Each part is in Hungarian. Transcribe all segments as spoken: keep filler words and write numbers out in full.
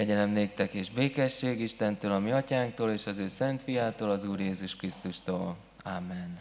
Kegyelem néktek és békesség Istentől, a mi atyánktól és az ő szent fiától, az Úr Jézus Krisztustól. Amen.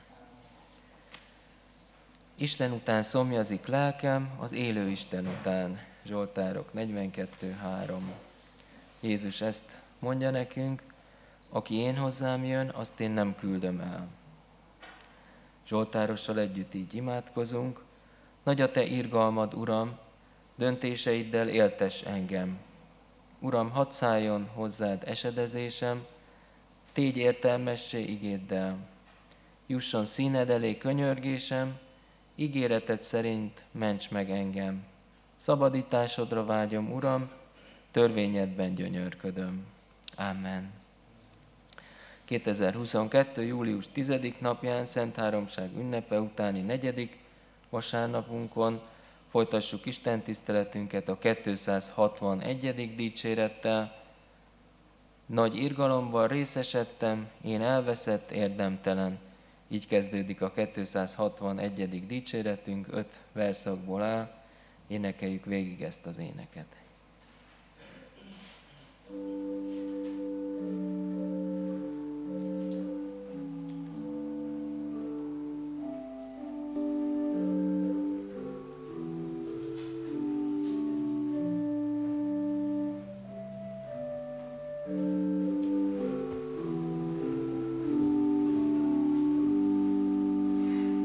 Isten után szomjazik lelkem, az élő Isten után. Zsoltárok negyvenkettő három. Jézus ezt mondja nekünk, aki én hozzám jön, azt én nem küldöm el. Zsoltárossal együtt így imádkozunk. Nagy a te irgalmad, Uram, döntéseiddel éltess engem. Uram, hadd szálljon hozzád esedezésem, tégy értelmessé igéddel. Jusson színed elé könyörgésem, ígéreted szerint ments meg engem. Szabadításodra vágyom, Uram, törvényedben gyönyörködöm. Amen. kétezer-huszonkettő. július tizedik napján, Szent Háromság ünnepe utáni negyedik vasárnapunkon folytassuk Isten tiszteletünket a kétszázhatvanegyedik dicsérettel. Nagy irgalomban részesedtem, én elveszett, érdemtelen. Így kezdődik a kétszázhatvanegyedik dicséretünk, öt verszakból áll. Énekeljük végig ezt az éneket.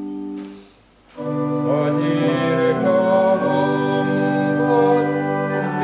Nagy irgalomban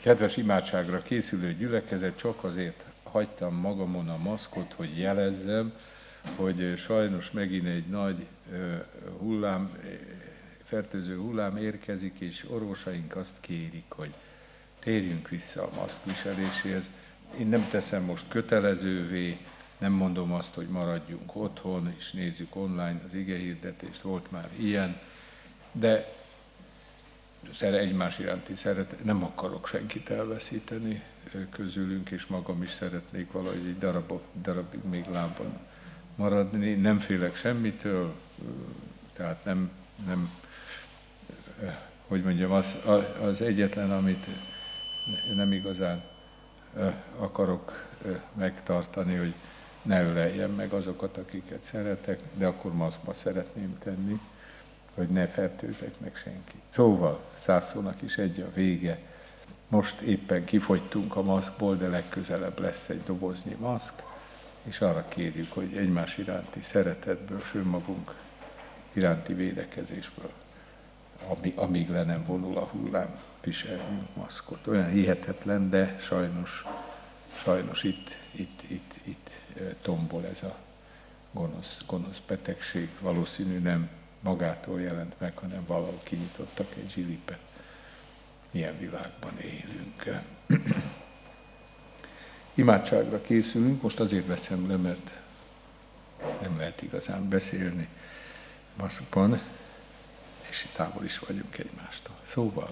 Kedves imádságra készülő gyülekezet, csak azért hagytam magamon a maszkot, hogy jelezzem, hogy sajnos megint egy nagy hullám, fertőző hullám érkezik, és orvosaink azt kérik, hogy térjünk vissza a maszkviseléséhez. Én nem teszem most kötelezővé, nem mondom azt, hogy maradjunk otthon, és nézzük online az igehirdetést, volt már ilyen, de egymás iránti szeretet, nem akarok senkit elveszíteni közülünk, és magam is szeretnék valahogy egy darab, darabig még lábban maradni. Nem félek semmitől, tehát nem, nem hogy mondjam, az, az egyetlen, amit nem igazán akarok megtartani, hogy ne öleljem meg azokat, akiket szeretek, de akkor maszkba szeretném tenni, hogy ne fertőzzek meg senki. Szóval, száz szónak is egy a vége. Most éppen kifogytunk a maszkból, de legközelebb lesz egy doboznyi maszk, és arra kérjük, hogy egymás iránti szeretetből, és önmagunk iránti védekezésből, amíg le nem vonul a hullám, viseljünk maszkot. Olyan hihetetlen, de sajnos, sajnos itt, itt, itt, itt tombol ez a gonosz, gonosz betegség. Valószínű nem magától jelent meg, hanem valahol kinyitottak egy zsilipet. Milyen világban élünk. Imádságra készülünk, most azért veszem le, mert nem lehet igazán beszélni maszkban, és távol is vagyunk egymástól. Szóval,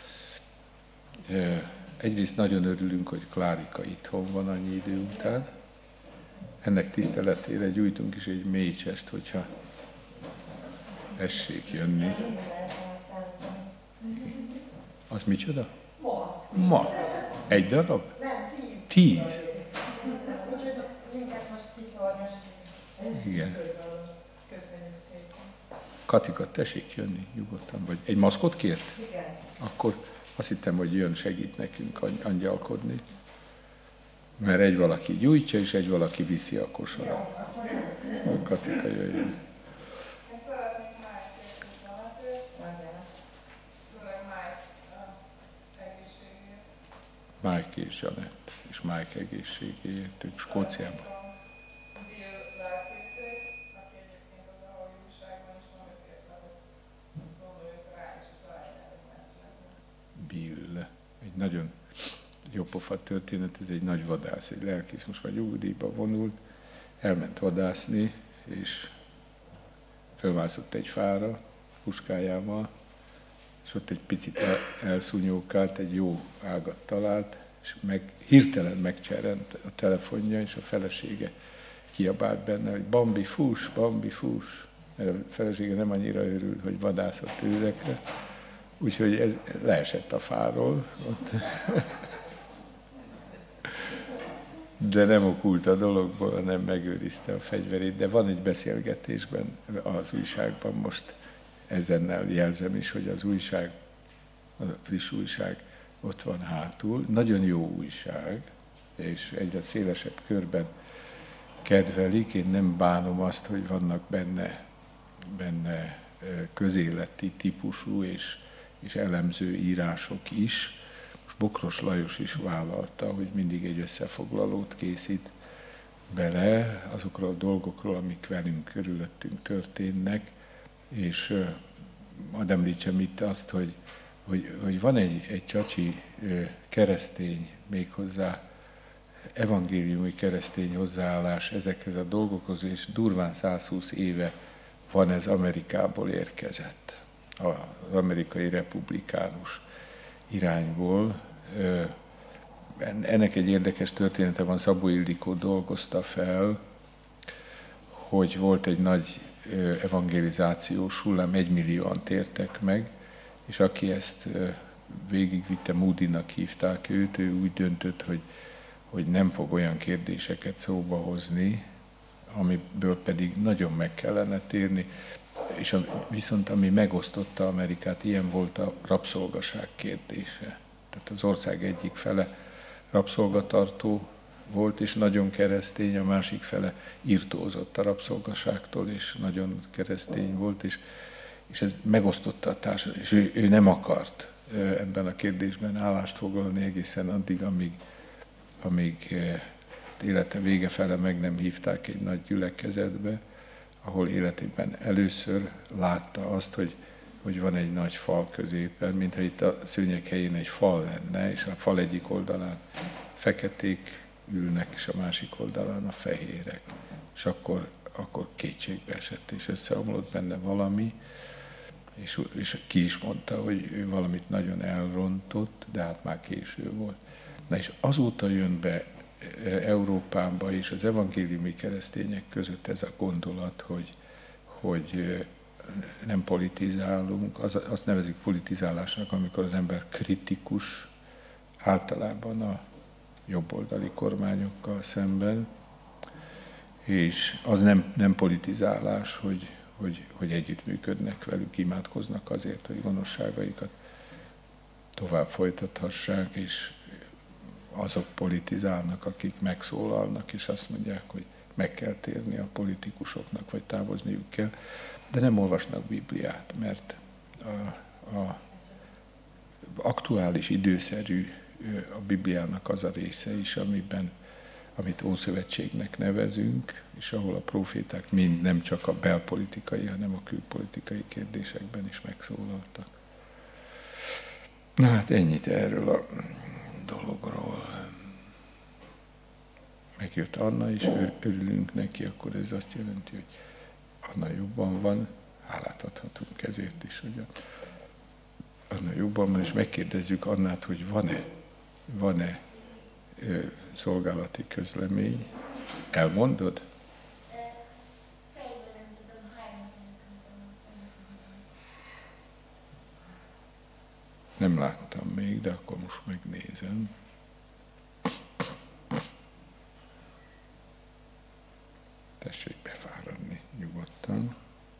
egyrészt nagyon örülünk, hogy Klárika itthon van annyi idő után. Ennek tiszteletére gyújtunk is egy mécsest, hogyha tessék jönni. Az micsoda? Ma. Egy darab? Nem, tíz. Tíz? Úgyhogy minket most kiszolnyos. Igen. Köszönjük szépen. Katika, tessék jönni nyugodtan, vagy egy maszkot kért? Igen. Akkor azt hittem, hogy jön segít nekünk angyalkodni. Mert egy valaki gyújtja, és egy valaki viszi a kosarat. Katika, jöjjön. Mike és Janett, és Mike egészségéért, ők Skóciában. Bill lelkészét, aki egyébként az ahol újságban is van, őket, hogy gondoljuk rá, és a családjára. Bill, egy nagyon jó pofa történet, ez egy nagy vadász, egy lelkész, most már nyugdíjba vonult, elment vadászni, és fölmászott egy fára puskájával, és ott egy picit el, elszúnyókált, egy jó ágat talált, és meg, hirtelen megcserent a telefonja, és a felesége kiabált benne, hogy Bambi, fuss, Bambi, fuss. Mert a felesége nem annyira örült, hogy vadászott őzekre, úgyhogy ez leesett a fáról ott. De nem okult a dologból, hanem megőrizte a fegyverét. De van egy beszélgetésben az újságban most, ezennel jelzem is, hogy az újság, a friss újság ott van hátul. Nagyon jó újság, és egyre szélesebb körben kedvelik. Én nem bánom azt, hogy vannak benne, benne közéleti típusú és, és elemző írások is. Most Bokros Lajos is vállalta, hogy mindig egy összefoglalót készít bele azokról a dolgokról, amik velünk körülöttünk történnek, és hadd említsem itt azt, hogy, hogy, hogy van egy, egy csacsi keresztény, méghozzá evangéliumi keresztény hozzáállás ezekhez a dolgokhoz, és durván száz húsz éve van ez Amerikából érkezett, az amerikai republikánus irányból. Ennek egy érdekes története van, Szabó Ildikó dolgozta fel, hogy volt egy nagy evangelizációs hullám, egymillióan tértek meg, és aki ezt végigvitte, Moody-nak hívták őt, ő úgy döntött, hogy, hogy nem fog olyan kérdéseket szóba hozni, amiből pedig nagyon meg kellene térni, és a, viszont ami megosztotta Amerikát, ilyen volt a rabszolgaság kérdése. Tehát az ország egyik fele rabszolgatartó volt, és nagyon keresztény, a másik fele irtózott a rabszolgaságtól, és nagyon keresztény volt, és, és ez megosztotta a társadalmat, és ő, ő nem akart ebben a kérdésben állást foglalni egészen addig, amíg, amíg élete vége fele meg nem hívták egy nagy gyülekezetbe, ahol életében először látta azt, hogy, hogy van egy nagy fal középen, mintha itt a szőnyeg helyén egy fal lenne, és a fal egyik oldalán feketék ülnek, és a másik oldalán a fehérek. És akkor, akkor kétségbe esett, és összeomlott benne valami, és, és ki is mondta, hogy ő valamit nagyon elrontott, de hát már késő volt. Na és azóta jön be Európába és az evangéliumi keresztények között ez a gondolat, hogy, hogy nem politizálunk, az, azt nevezik politizálásnak, amikor az ember kritikus, általában a jobboldali kormányokkal szemben, és az nem, nem politizálás, hogy, hogy, hogy együttműködnek velük, imádkoznak azért, hogy gonoszságaikat tovább folytathassák, és azok politizálnak, akik megszólalnak, és azt mondják, hogy meg kell térni a politikusoknak, vagy távozniuk kell, de nem olvasnak Bibliát, mert a, a aktuális, időszerű a Bibliának az a része is, amiben, amit Ószövetségnek nevezünk, és ahol a proféták mind nem csak a belpolitikai, hanem a külpolitikai kérdésekben is megszólaltak. Na hát ennyit erről a dologról. Megjött Anna, és örülünk neki, akkor ez azt jelenti, hogy Anna jobban van, hálát adhatunk ezért is, hogy Anna jobban van, és megkérdezzük Annát, hogy van-e, van-e ö, szolgálati közlemény. Elmondod? Nem láttam még, de akkor most megnézem. Tessék befáradni nyugodtan.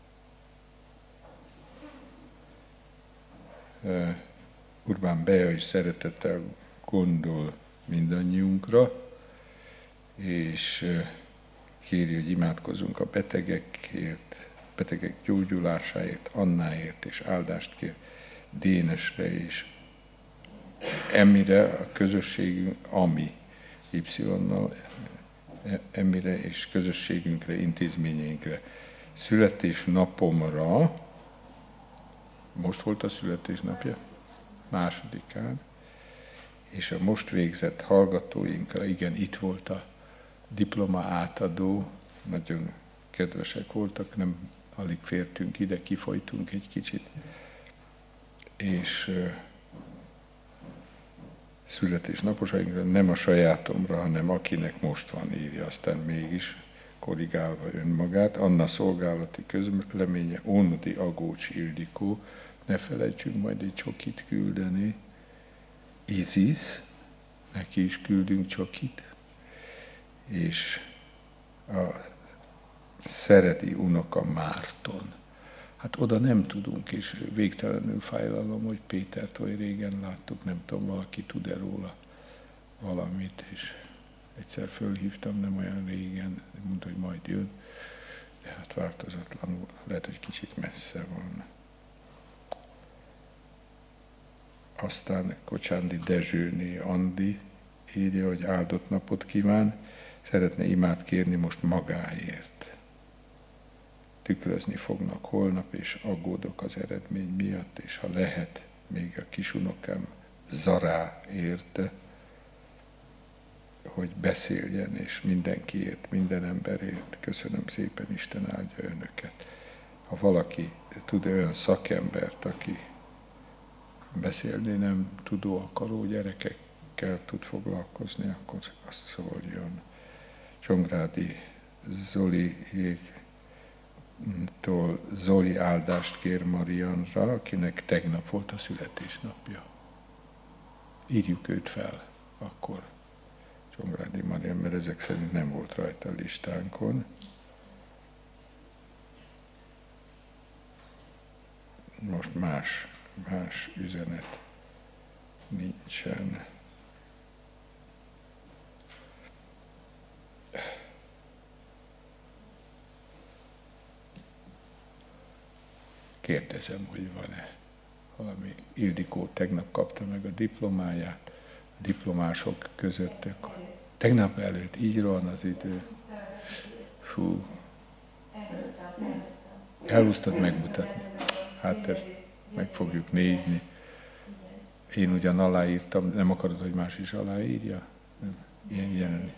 Uh, Urbán Bea is szeretettel gondol mindannyiunkra, és uh, kéri, hogy imádkozzunk a betegekért, betegek gyógyulásáért, Annáért, és áldást kér Dénesre is. Emire a közösségünk, ami Y-nal, Emire és közösségünkre, intézményeinkre. Születésnapomra, most volt a születésnapja? Másodikán. És a most végzett hallgatóinkra, igen, itt volt a diploma átadó, nagyon kedvesek voltak, nem alig fértünk ide, kifolytunk egy kicsit. És uh, születésnaposainkra, nem a sajátomra, hanem akinek most van, írja, aztán mégis korrigálva önmagát. Anna szolgálati közleménye, Ónodi Agócs Ildikó, ne felejtsünk majd egy csokit küldeni. Izisz, neki is küldünk csokit. És a Szeredi unoka Márton. Hát oda nem tudunk, és végtelenül fájlalom, hogy Pétert oly régen láttuk, nem tudom, valaki tud-e róla valamit, és egyszer fölhívtam, nem olyan régen, mondta, hogy majd jön, de hát változatlanul, lehet, hogy kicsit messze van. Aztán Kocsándi Dezsőné Andi írja, hogy áldott napot kíván, szeretne imát kérni most magáért. Tükrözni fognak holnap, és aggódok az eredmény miatt, és ha lehet, még a kisunokám Zará érte, hogy beszéljen, és mindenkiért, minden emberért. Köszönöm szépen, Isten áldja önöket. Ha valaki tud olyan szakembert, aki beszélni nem tudó, akaró gyerekekkel tud foglalkozni, akkor azt szóljon. Csongrádi Zoliék tól Zoli áldást kér Marianra, akinek tegnap volt a születésnapja. Írjuk őt fel akkor, Csongrádi Marian, mert ezek szerint nem volt rajta a listánkon. Most más, más üzenet nincsen. Kérdezem, hogy van-e. valami Ildikó tegnap kapta meg a diplomáját, a diplomások között. Tegnap előtt, így rohan az idő. Fú. Elhúztad megmutatni. Hát ezt meg fogjuk nézni. Én ugyan aláírtam, nem akarod, hogy más is aláírja? Nem. Ilyen jelenik.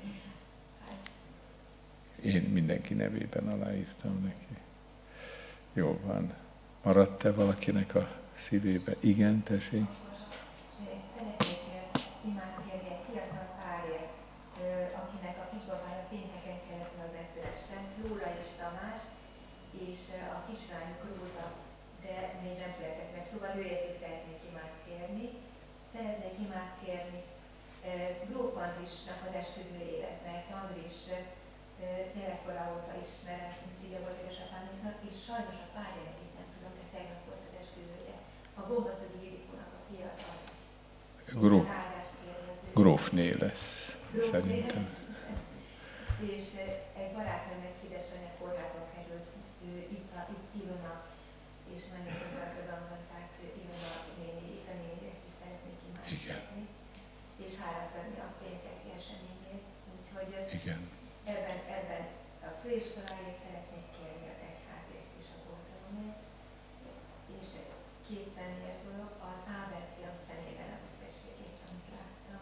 Én mindenki nevében aláírtam neki. Jó van. Maradt-e valakinek a szívébe? Igen, tessék. Szeretnék imádkérni egy fiatal párért, akinek a kisbabája pénteken kellett, hogy megszülessen, Lóra és Tamás, és a kislányuk Róza, de még nem született meg. Szóval őért szeretnék imádkérni. Szeretnék imádkérni Gróf Andrisnak az esküvőjére, mert Andris gyerekkora óta ismerem, szívja volt édesapámnak, és sajnos a párja nevét nem tudom, de tegnap volt az esküvője. A Gombaszögi Ildikónak a fia az Andris. Gróf, grófné lesz, Grófné szerintem. lesz, és egy barátnőmnek édesanyja kórházba került, Ica, Ilona, és nagyon köszönöm mondták Ilona néni, Ica néniért is szeretnék imádkozni, és hálát venni a pénteki eseményért, úgyhogy Igen. Ebben, ebben a főiskoláért szeretnék kérni az egyházért és az oltalomért, és két személyes dolog, az Ábel fiam szemében a büszkeségét, amit láttam.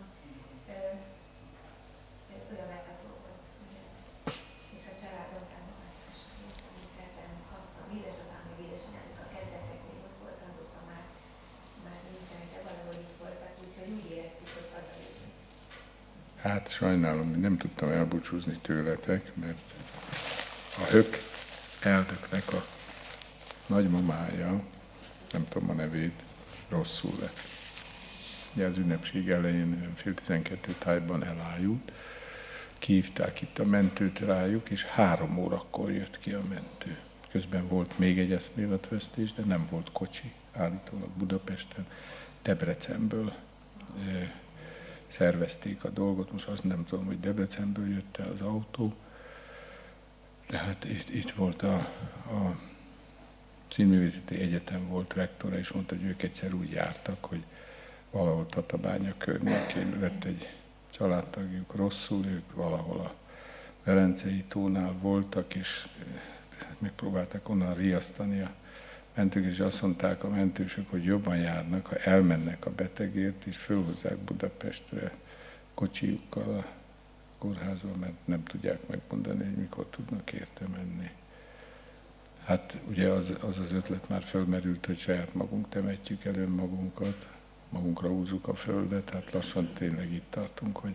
Ez olyan megható volt, ugye? És a családom támogatásait, amit ebben kaptam. Édesapám, meg édesanyámnak a kezdeteknél ott volt, azóta már, már nincsenek, de valahol itt voltak, úgyhogy úgy éreztük, hogy hazajönni. Hát sajnálom, hogy nem tudtam elbúcsúzni tőletek, mert a Hök elnöknek a nagymamája, nem tudom a nevét, rosszul lett. Ugye az ünnepség elején fél tizenkettő tájban elájult, kihívták itt a mentőt rájuk, és három órakor jött ki a mentő. Közben volt még egy eszméletvesztés, de nem volt kocsi, állítólag Budapesten, Debrecenből szervezték a dolgot, most azt nem tudom, hogy Debrecenből jött-e az autó, de hát itt, itt volt a, a Színművészeti Egyetem volt rektora, és mondta, hogy ők egyszer úgy jártak, hogy valahol Tatabánya környékén lett egy családtagjuk rosszul, ők valahol a Velencei tónál voltak, és megpróbálták onnan riasztani a mentők, és azt mondták a mentősök, hogy jobban járnak, ha elmennek a betegért, és fölhozzák Budapestre kocsijukkal a kórházba, mert nem tudják megmondani, hogy mikor tudnak érte menni. Hát ugye az az, az ötlet már fölmerült, hogy saját magunk temetjük el önmagunkat, magunkra húzzuk a földet, hát lassan tényleg itt tartunk, hogy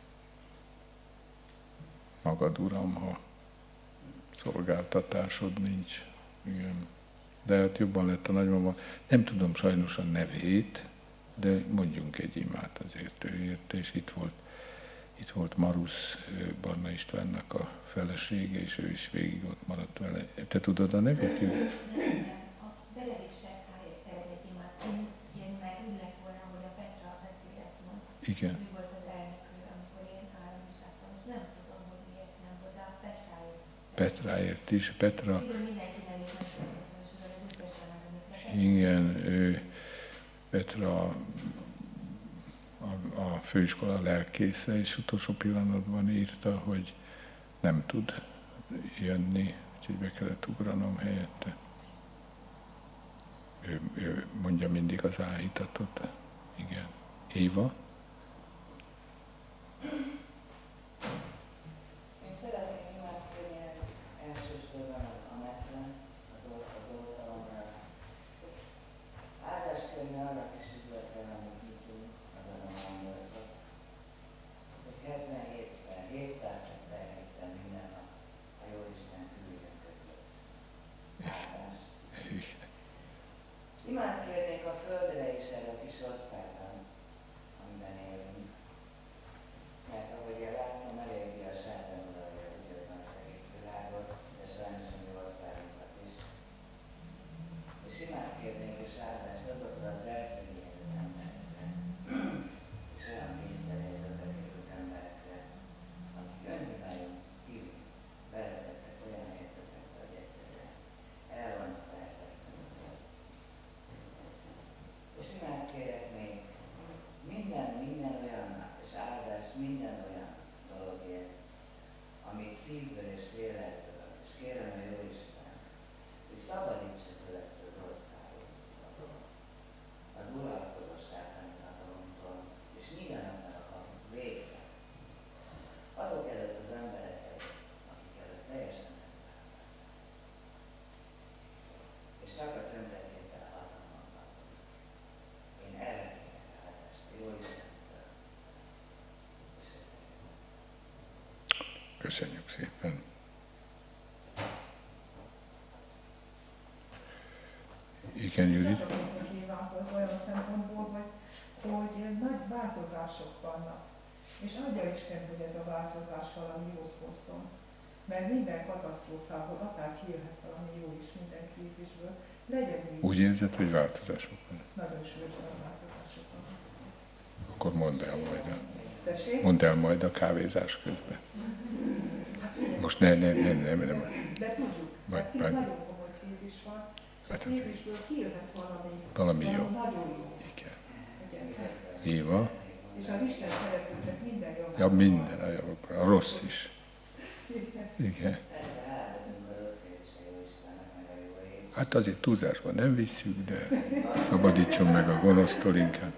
magad, Uram, ha szolgáltatásod nincs. Igen. De hát jobban lett a nagymama. Nem tudom sajnos a nevét, de mondjunk egy imát azért őért, és itt volt, itt volt Marusz Barna Istvánnak a felesége, és ő is végig ott maradt vele. Te tudod a nevét? Nem, nem. A Belevics Petráért szeretnék imádkozni. Én meg ülnek volna, hogy a Petra beszélet mond. Igen. Ő volt az elnökő, amikor én államvizsgáztam, és nem tudom, hogy miért nem volt, de a Petráért is. Petráért is. Petra. Igen, mindenki nem így megszületett, és az összes családom. Igen, ő, Petra a, a, a főiskola lelkésze, és utolsó pillanatban írta, hogy nem tud jönni, úgyhogy be kellett ugranom helyette. Ő, ő mondja mindig az áhítatot. Igen. Éva? Én szeretnék imádkozni elsősorban a Netlen, az oltalomra. Áldáskörni arra kis üzletre, amit nyitunk, azon a mondatot, hogy hetvenhétszer, hétszázhetvenhétszer minden nap a Jóisten küldjön között. Áldás. Imádkérnék a földre és erre a kis országban, amiben Köszönjük szépen. Igen, Judit? Olyan szempontból, hogy, hogy nagy változások vannak. És adja Isten, hogy ez a változás valami jót hozzon. Mert minden katasztrófából akár kijöhet valami jó is, minden krízisből. Legyen így. Úgy érzed, hogy változások vannak? Nagyon súlyos változások vannak. Akkor mondd el majd a, Tessék? mondd el majd a kávézás közben. Most ne, ne, ne, ne, ne, ne. De tudjuk, Vagy, hát itt vagy. nagyon komoly krízis van. Hát A azért. krízisből kijöhet valami, Valami jó. nagyon jó. Igen. Igen. Éva. És az Isten szeretőknek minden jó. Ja, minden, a, jó, a rossz is. Igen. Hát azért túlzásban nem visszük, de szabadítson meg a gonosztól inkább.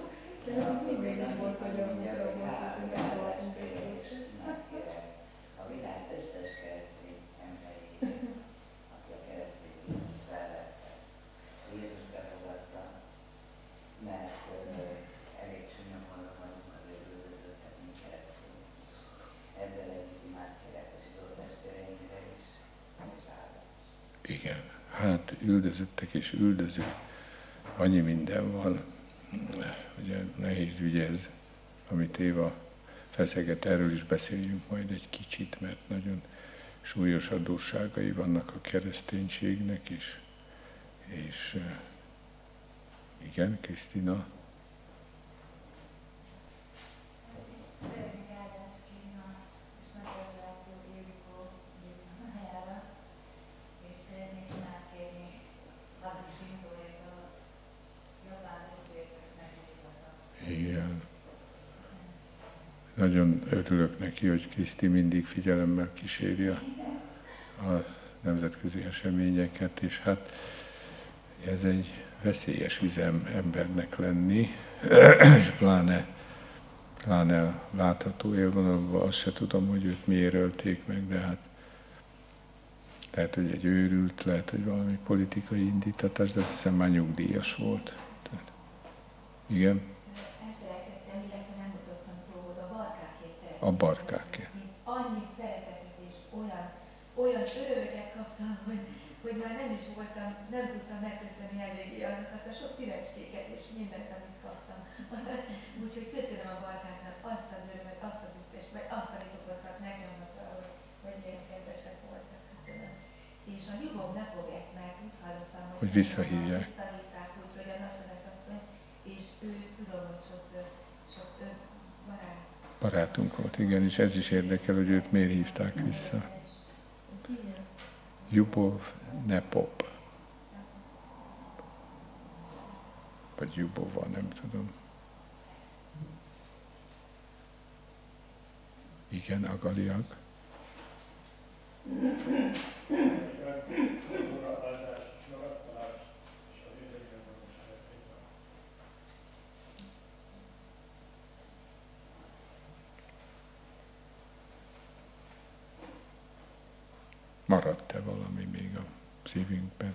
A világ összes keresztény emberét, aki a keresztény felvette, Jézus befogadta, mert elég csúnya vannak azok azért üldözöttek, mint keresztény. Ezzel együtt imád kérek a zsidó testvéreinkre is, és áldás. Igen, hát üldözöttek és üldöző, annyi minden van, ugye nehéz ügy ez, amit Éva feszeget, erről is beszéljünk majd egy kicsit, mert nagyon súlyos adósságai vannak a kereszténységnek is. És igen, Krisztina? Igen. Nagyon örülök neki, hogy Kriszti mindig figyelemmel kíséri a, a nemzetközi eseményeket, és hát ez egy veszélyes üzem embernek lenni, és pláne, pláne látható élvonalban, azt se tudom, hogy őt miért ölték meg, de hát lehet, hogy egy őrült, lehet, hogy valami politikai indítatás, de azt hiszem már nyugdíjas volt. Tehát, igen. Elfelejtettem, illetve nem jutottam szóhoz a barkákért szeretném. A barkákért. Annyit szeretetet és olyan, olyan örömöket kaptam, hogy, hogy már nem is voltam, nem tudtam megköszönni eléggé azokat a sok szívecskéket és mindent, amit kaptam. Úgyhogy köszönöm a barkáknak azt az örömet, azt a büszkeséget, azt, amit okoztak nekem azzal, hogy, hogy ilyen kedvesek voltak. Köszönöm. És a Lyubov Napovet, mert úgy hallottam, hogy, hogy visszahívják. Visszahívták, úgyhogy a nagykövet asszony, és ő tudom, hogy sok, sok barát. Barátunk volt, igen, és ez is érdekel, hogy őt miért hívták vissza. Lyubov Nepop. Vagy Lyubova, nem tudom. Igen, Agaliag. Maradt-e valami még a szívünkben,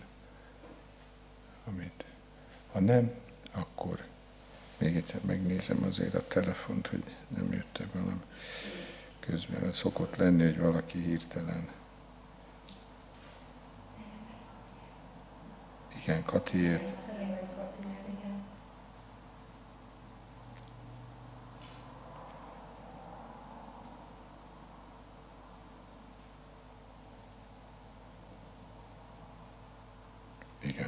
amit, ha nem, akkor még egyszer megnézem azért a telefont, hogy nem jött-e valami közben. Szokott lenni, hogy valaki hirtelen. Igen, Katiért. Igen.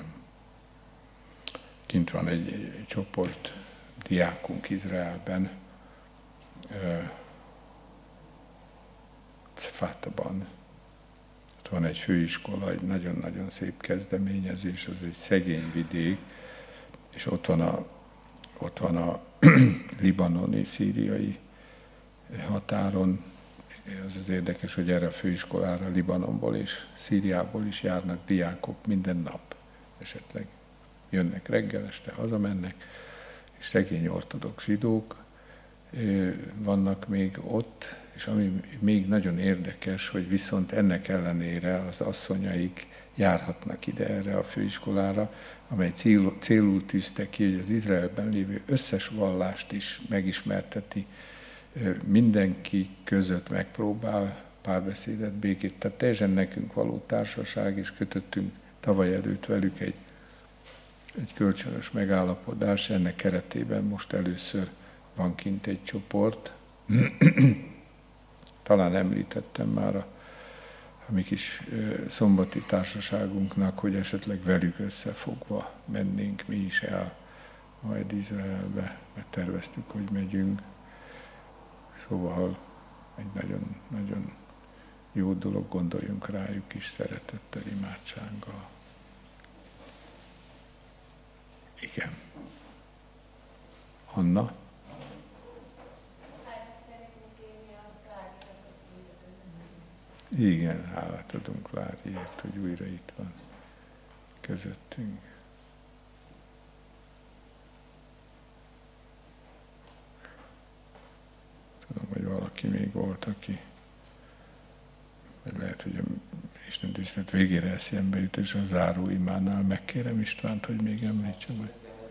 Kint van egy, egy csoport diákunk Izraelben, Cfátban. Ott van egy főiskola, egy nagyon-nagyon szép kezdeményezés, az egy szegény vidék, és ott van a, ott van a libanoni, szíriai határon. Az az érdekes, hogy erre a főiskolára Libanonból és Szíriából is járnak diákok minden nap. Esetleg jönnek reggel, este hazamennek, és szegény ortodox zsidók vannak még ott, és ami még nagyon érdekes, hogy viszont ennek ellenére az asszonyaik járhatnak ide erre a főiskolára, amely cél, célul tűzte ki, hogy az Izraelben lévő összes vallást is megismerteti, mindenki között megpróbál párbeszédet, békét. Tehát teljesen nekünk való társaság, és kötöttünk tavaly előtt velük egy, egy kölcsönös megállapodás. Ennek keretében most először van kint egy csoport. Talán említettem már a, a mi kis szombati társaságunknak, hogy esetleg velük összefogva mennénk mi is el majd Izraelbe, mert terveztük, hogy megyünk. Szóval egy nagyon, nagyon jó dolog, gondoljunk rájuk is szeretettel, imádsággal. Igen. Anna? Igen, hálát adunk Láriért, hogy újra itt van közöttünk. Tudom, hogy valaki még volt, aki, vagy lehet, hogy a Isten tisztelet végére eszembe jut, és a záró imánál megkérem Istvánt, hogy még említse majd.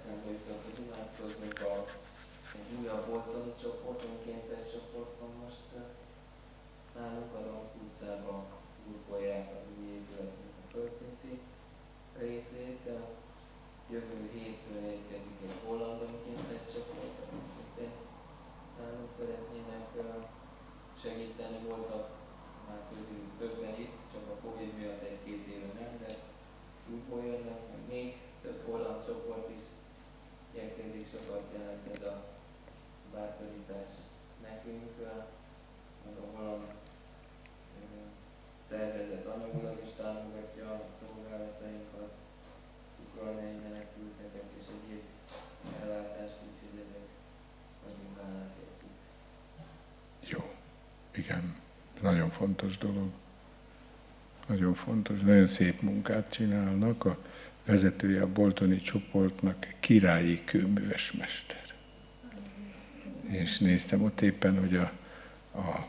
Újabb Boltoni csoport, önkéntes csoport van most nálunk, a Romp utcában burkolják az új épületnek a földszinti részét. Jövő hétről érkezik egy holland önkéntes csoport, akik szintén nálunk szeretnének segíteni. Voltak már közül többen itt, csak a Covid miatt egy-két éve nem, de újból jönnek, meg még több holland csoport is érkezik, sokat jelent ez a bátorítás nekünk, meg a holland szervezet anyagilag is támogatja a szolgálatainkat, ukrajnai menekülteket és egyéb ellátást, úgyhogy ezek nagyon hálát értük. Jó, igen, nagyon fontos dolog. Nagyon fontos, nagyon szép munkát csinálnak. A vezetője a boltoni csoportnak Királyi kőművesmester. És néztem ott éppen, hogy a, a, a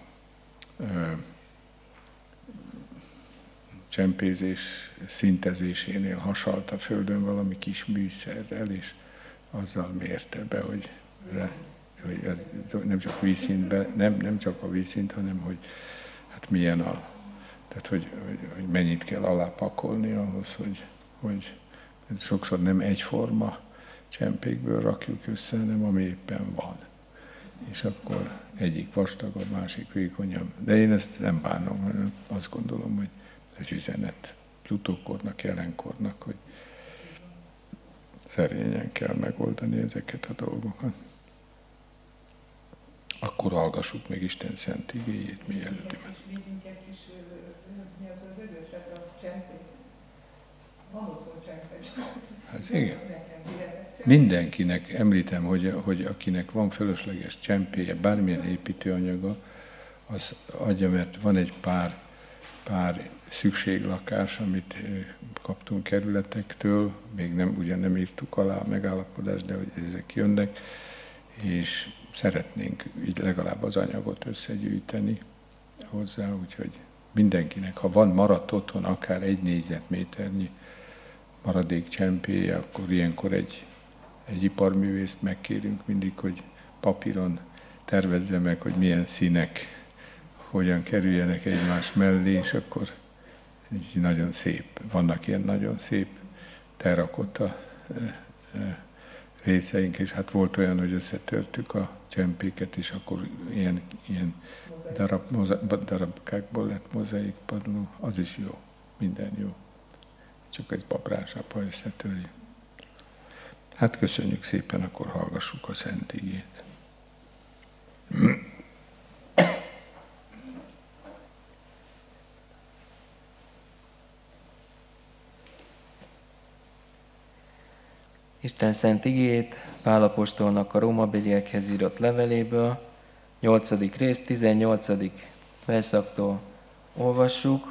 csempézés szintezésénél hasalt a földön valami kis műszerrel, és azzal mérte be, hogy, hogy ez nem csak vízszintben, nem, nem csak a vízszint, hanem hogy hát milyen a, tehát hogy, hogy, hogy mennyit kell alápakolni ahhoz, hogy, hogy sokszor nem egyforma csempékből rakjuk össze, hanem ami éppen van. És akkor egyik vastagabb, másik vékonyabb. De én ezt nem bánom, hanem azt gondolom, hogy ez üzenet utókornak, jelenkornak, hogy szerényen kell megoldani ezeket a dolgokat. Akkor hallgassuk meg Isten szent igéjét, mielőtt. Vigyünk egy kis, mi az a vödöset, a csempét. Van otthon csempét. Hát igen. Mindenkinek, említem, hogy, hogy akinek van fölösleges csempéje, bármilyen építőanyaga, az adja, mert van egy pár, pár szükséglakás, amit kaptunk kerületektől, még nem, ugyan nem írtuk alá a megállapodást, de hogy ezek jönnek, és szeretnénk így legalább az anyagot összegyűjteni hozzá, úgyhogy mindenkinek, ha van maradt otthon akár egy négyzetméternyi maradék csempéje, akkor ilyenkor egy, egy iparművészt megkérünk mindig, hogy papíron tervezze meg, hogy milyen színek hogyan kerüljenek egymás mellé, és akkor így nagyon szép, vannak ilyen nagyon szép terrakotta részeink, és hát volt olyan, hogy összetörtük a csempéket, és akkor ilyen, ilyen darab, moza, darabkákból lett mozaik padló, az is jó, minden jó. Csak ez babrásabb, ha összetörjük. Hát köszönjük szépen, akkor hallgassuk a Szent Igét. Isten szent igéjét Pál apostolnak a rómabeliekhez írott leveléből, nyolcadik rész, tizennyolcadik verszaktól olvassuk.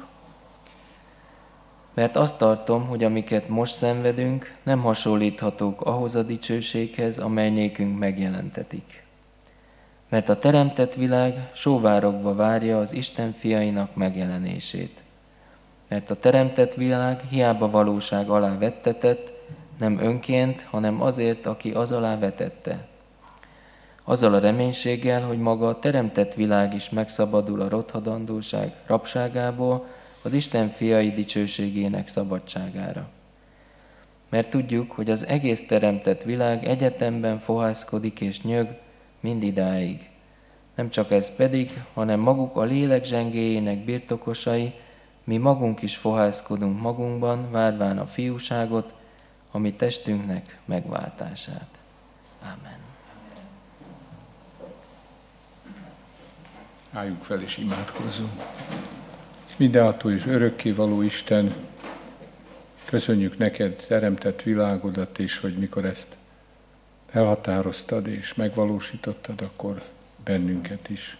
Mert azt tartom, hogy amiket most szenvedünk, nem hasonlíthatók ahhoz a dicsőséghez, amely nékünk megjelentetik. Mert a teremtett világ sóvárogva várja az Isten fiainak megjelenését. Mert a teremtett világ hiába valóság alá vettetett, nem önként, hanem azért, aki az alá vetette. azzal a reménységgel, hogy maga a teremtett világ is megszabadul a rothadandóság rabságából az Isten fiai dicsőségének szabadságára. Mert tudjuk, hogy az egész teremtett világ egyetemben fohászkodik és nyög mindidáig. Nem csak ez pedig, hanem maguk a lélek zsengéjének birtokosai, mi magunk is fohászkodunk magunkban, várván a fiúságot, a mi testünknek megváltását. Ámen. Álljunk fel és imádkozzunk. Mindenható és örökkévaló Isten, köszönjük neked teremtett világodat, és hogy mikor ezt elhatároztad és megvalósítottad, akkor bennünket is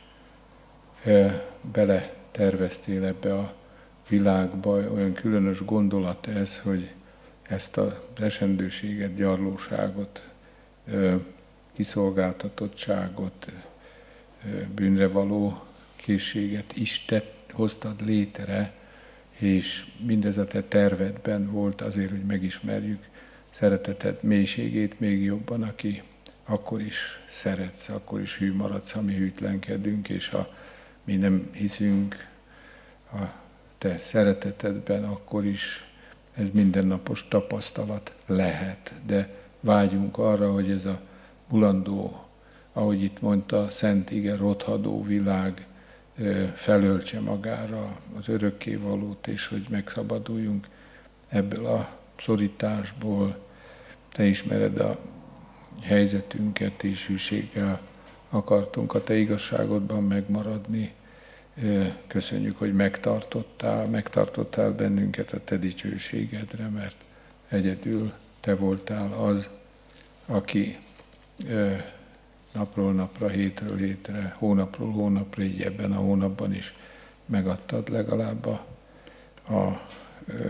bele terveztél ebbe a világba. Olyan különös gondolat ez, hogy ezt az esendőséget, gyarlóságot, kiszolgáltatottságot, bűnre való készséget is te hoztad létre, és mindez a te tervedben volt azért, hogy megismerjük szereteted mélységét még jobban, aki akkor is szeretsz, akkor is hű maradsz, ha mi hűtlenkedünk, és ha mi nem hiszünk a te szeretetedben, akkor is ez mindennapos tapasztalat lehet. De vágyunk arra, hogy ez a mulandó, ahogy itt mondta, szent ige, rothadó világ felöltse magára az örökkévalót, és hogy megszabaduljunk ebből a szorításból. Te ismered a helyzetünket, és hűséggel akartunk a te igazságodban megmaradni. Köszönjük, hogy megtartottál, megtartottál bennünket a te dicsőségedre, mert egyedül te voltál az, aki napról napra, hétről hétre, hónapról hónapra, így ebben a hónapban is megadtad legalább a, a ö,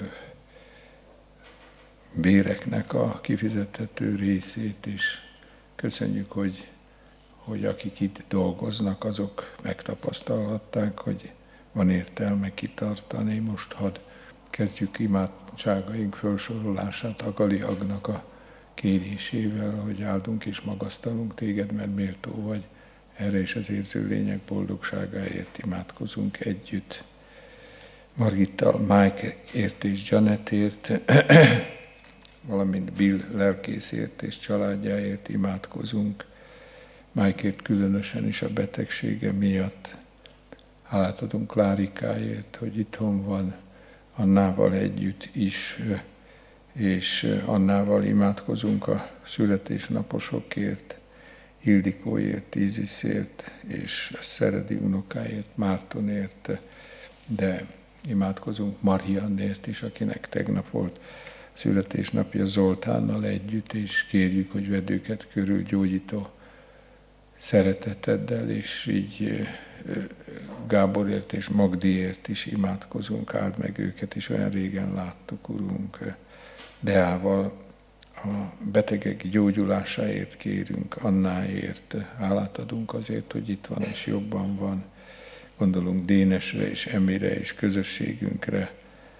béreknek a kifizethető részét, és köszönjük, hogy, hogy akik itt dolgoznak, azok megtapasztalhatták, hogy van értelme kitartani. Most hadd kezdjük imádságaink felsorolását a Galiagnak a kérésével, hogy áldunk és magasztalunk téged, mert méltó vagy. Erre is az érző lények boldogságáért imádkozunk együtt. Margittal, Mike-ért és Janetért, valamint Bill lelkészért és családjáért imádkozunk. Mike-ért különösen is a betegsége miatt. Hálát adunk Klárikáért, hogy itthon van, Annával együtt is, és Annával imádkozunk a születésnaposokért, Ildikóért, Íziszért, és a Szeredi unokáért, Mártonért, de imádkozunk Mariannért is, akinek tegnap volt születésnapja Zoltánnal együtt, és kérjük, hogy vedd őket körül gyógyító szereteteddel, és így Gáborért és Magdiért is imádkozunk, áld meg őket is, olyan régen láttuk, Urunk. Deával a betegek gyógyulásáért kérünk, Annáért, hálát adunk azért, hogy itt van és jobban van. Gondolunk Dénesre és Emire és közösségünkre,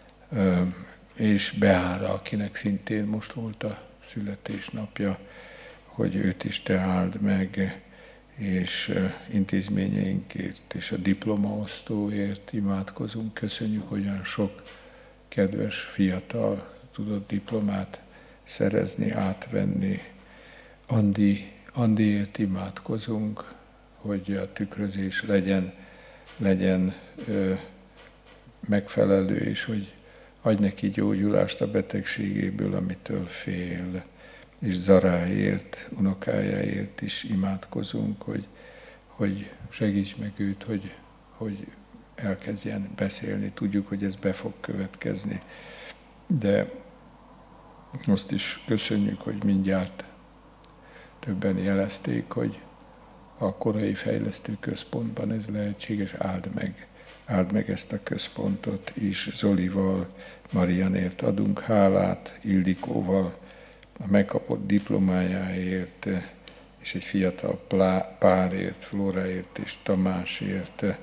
és Beára, akinek szintén most volt a születésnapja, hogy őt is te áld meg, és intézményeinkért és a diplomaosztóért imádkozunk. Köszönjük, hogy olyan sok kedves fiatal tudott diplomát szerezni, átvenni. Andi, Andiért imádkozunk, hogy a tükrözés legyen, legyen ö, megfelelő, és hogy adj neki gyógyulást a betegségéből, amitől fél. És Zaráért, unokájáért is imádkozunk, hogy, hogy segíts meg őt, hogy, hogy elkezdjen beszélni. Tudjuk, hogy ez be fog következni, de azt is köszönjük, hogy mindjárt többen jelezték, hogy a korai fejlesztő központban ez lehetséges, áld meg, áld meg ezt a központot is. Zolival, Marianért adunk hálát, Ildikóval, a megkapott diplomájáért, és egy fiatal párért, Flóráért és Tamásért, e,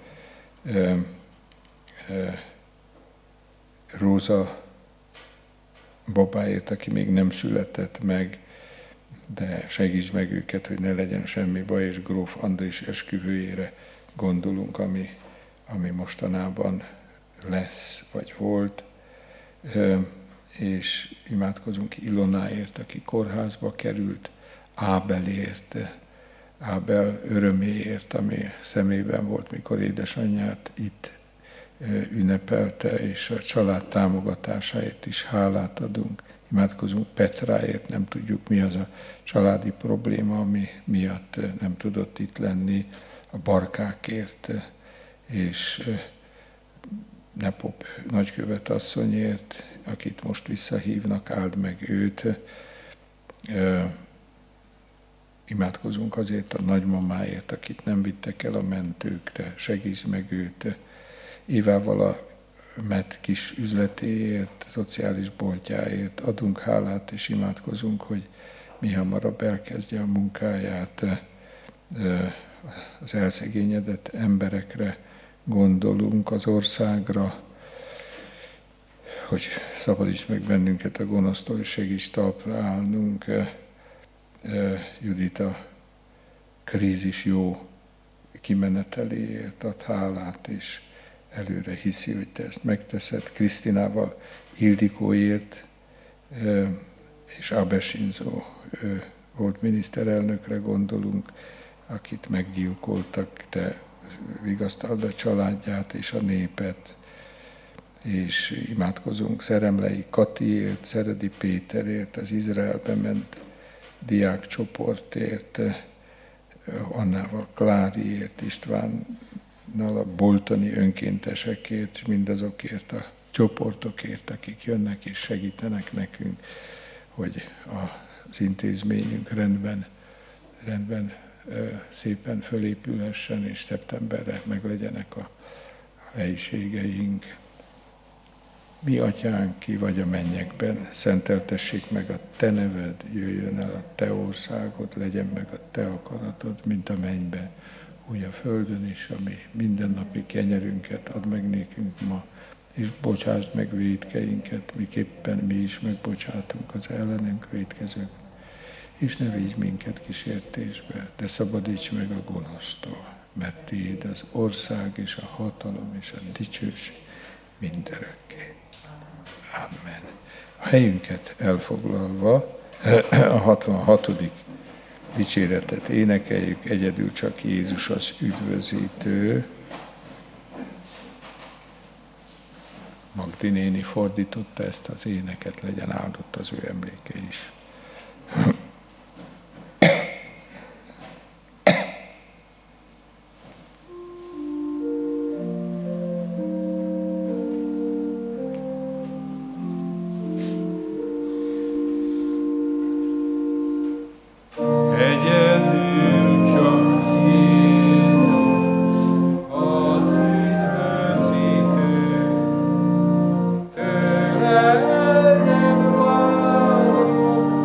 e, Róza babáért, aki még nem született meg, de segíts meg őket, hogy ne legyen semmi baj, és gróf Andrés esküvőjére gondolunk, ami, ami mostanában lesz, vagy volt, és imádkozunk Ilonáért, aki kórházba került, Ábelért, Ábel öröméért, ami szemében volt, mikor édesanyját itt ünnepelte, és a család támogatásáért is hálát adunk. Imádkozunk Petráért, nem tudjuk, mi az a családi probléma, ami miatt nem tudott itt lenni, a Barkákért, és Nepop nagykövet asszonyért, akit most visszahívnak, áld meg őt. Imádkozunk azért a nagymamáért, akit nem vittek el a mentők, de segíts meg őt. Évával a Met kis üzletéért, szociális boltjáért adunk hálát, és imádkozunk, hogy mi hamarabb elkezdje a munkáját. Az elszegényedett emberekre gondolunk, az országra, hogy szabadíts meg bennünket a gonosztól, és segíts talpra állnunk. Judita krízis jó kimeneteléért ad hálát, és előre hiszi, hogy te ezt megteszed. Krisztinával, Ildikóért, és Abe Shinzo volt miniszterelnökre gondolunk, akit meggyilkoltak, de vigasztald a családját és a népet, és imádkozunk Szeremlei Katiért, Szeredi Péterért, az Izraelbe ment diákcsoportért, Annával Kláriért, Istvánnal a boltoni önkéntesekért, és mindazokért a csoportokért, akik jönnek és segítenek nekünk, hogy az intézményünk rendben, rendben szépen fölépülhessen, és szeptemberre meglegyenek a helyiségeink. Mi atyánk, ki vagy a mennyekben, szenteltessék meg a te neved, jöjjön el a te országod, legyen meg a te akaratod, mint a mennyben, úgy a földön is, ami mindennapi kenyerünket ad meg nékünk ma, és bocsásd meg vétkeinket, miképpen mi is megbocsátunk az ellenünk vétkezők. És ne vigy minket kísértésbe, de szabadíts meg a gonosztól, mert tiéd az ország és a hatalom és a dicsőség mindörökké. Amen. A helyünket elfoglalva a hatvanhatodik dicséretet énekeljük, egyedül csak Jézus az üdvözítő. Magdi néni fordította ezt az éneket, legyen áldott az ő emléke is. Tőle nem várok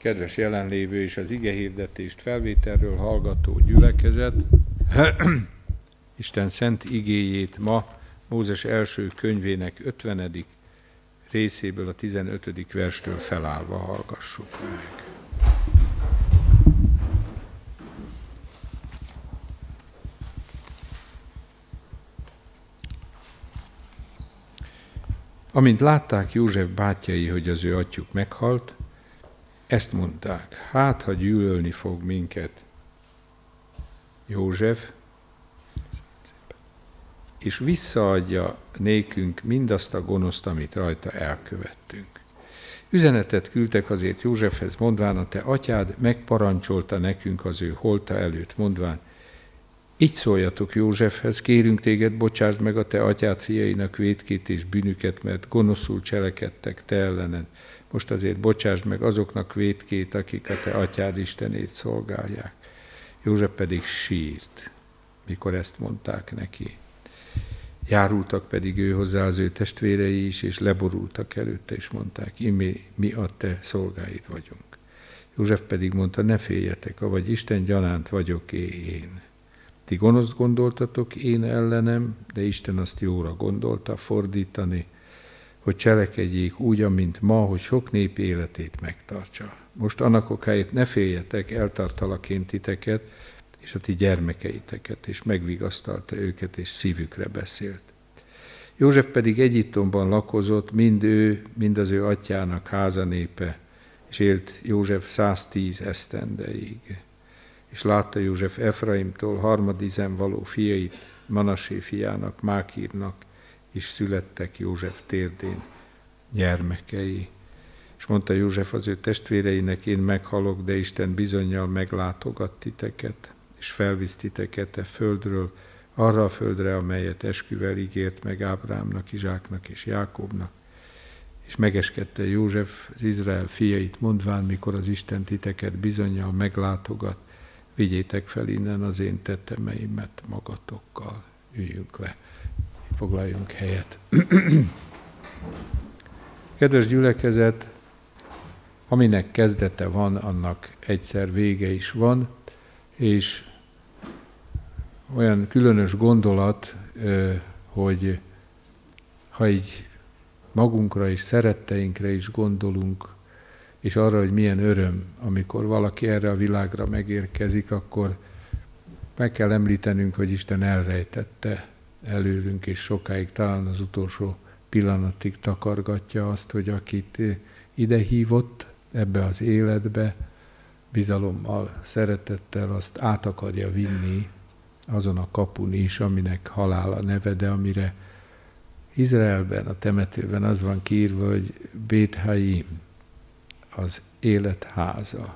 Kedves jelenlévő és az igehirdetést felvételről hallgató gyülekezet, Isten szent igéjét ma Mózes első könyvének ötvenedik részéből a tizenötödik verstől felállva hallgassuk meg. Amint látták József bátyjai, hogy az ő atyjuk meghalt, ezt mondták, hát ha gyűlölni fog minket József, és visszaadja nékünk mindazt a gonoszt, amit rajta elkövettünk. Üzenetet küldtek azért Józsefhez, mondván, a te atyád megparancsolta nekünk az ő holta előtt, mondván, így szóljatok Józsefhez, kérünk téged, bocsásd meg a te atyád fiainak vétkét és bűnüket, mert gonoszul cselekedtek te ellened. Most azért bocsásd meg azoknak vétkét, akik a te atyád Istenét szolgálják. József pedig sírt, mikor ezt mondták neki. Járultak pedig ő hozzá az ő testvérei is, és leborultak előtte, és mondták, imé, mi a te szolgáid vagyunk. József pedig mondta, ne féljetek, avagy Isten gyanánt vagyok én. Ti gonoszt gondoltatok én ellenem, de Isten azt jóra gondolta fordítani, hogy cselekedjék úgy, amint ma, hogy sok nép életét megtartsa. Most annak okáért ne féljetek, eltartalak én titeket, és a ti gyermekeiteket, és megvigasztalta őket, és szívükre beszélt. József pedig Egyiptomban lakozott, mind ő, mind az ő atyának házanépe, és élt József száztíz esztendeig. És látta József Efraimtól harmadizen való fiait, Manassé fiának, Mákírnak, és születtek József térdén gyermekei. És mondta József az ő testvéreinek, én meghalok, de Isten bizonnyal meglátogat titeket, és felvisz titeket e földről, arra a földre, amelyet esküvel ígért meg Ábrámnak, Izsáknak és Jákobnak. És megeskedte József az Izrael fiait, mondván, mikor az Isten titeket bizonnyal meglátogat, vigyétek fel innen az én tettemeimet magatokkal. Üljünk le, foglaljunk helyet. Kedves gyülekezet, aminek kezdete van, annak egyszer vége is van, és olyan különös gondolat, hogy ha így magunkra és szeretteinkre is gondolunk, és arra, hogy milyen öröm, amikor valaki erre a világra megérkezik, akkor meg kell említenünk, hogy Isten elrejtette előlünk, és sokáig, talán az utolsó pillanatig takargatja azt, hogy akit ide hívott ebbe az életbe, bizalommal, szeretettel azt át akarja vinni azon a kapun is, aminek halál a neve, de amire Izraelben, a temetőben az van kiírva, hogy Bét Haim, az életháza.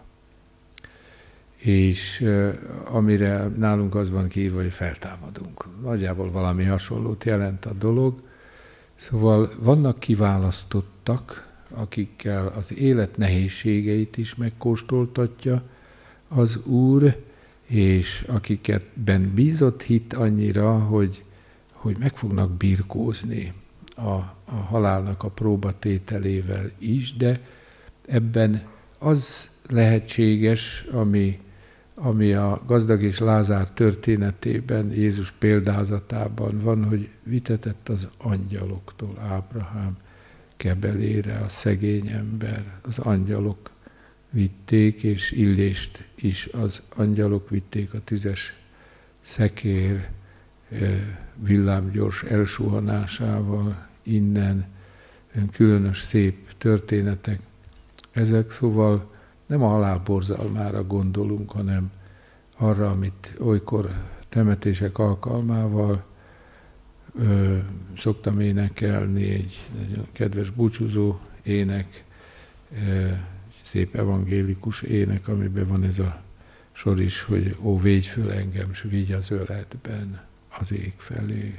És uh, amire nálunk az van kiírva, hogy feltámadunk. Nagyjából valami hasonlót jelent a dolog. Szóval vannak kiválasztottak, akikkel az élet nehézségeit is megkóstoltatja az Úr, és akiket ben bízott hit annyira, hogy, hogy meg fognak birkózni a, a halálnak a próbatételével is, de ebben az lehetséges, ami, ami a gazdag és Lázár történetében, Jézus példázatában van, hogy vitetett az angyaloktól Ábrahám kebelére a szegény ember. Az angyalok vitték, és Illést is az angyalok vitték a tüzes szekér villámgyors elsuhanásával innen. Különös szép történetek. Ezek, szóval nem a halál borzalmára gondolunk, hanem arra, amit olykor temetések alkalmával ö, szoktam énekelni, egy nagyon kedves búcsúzó ének, ö, szép evangélikus ének, amiben van ez a sor is, hogy ó, védj föl engem, s vigy az öletben az ég felé.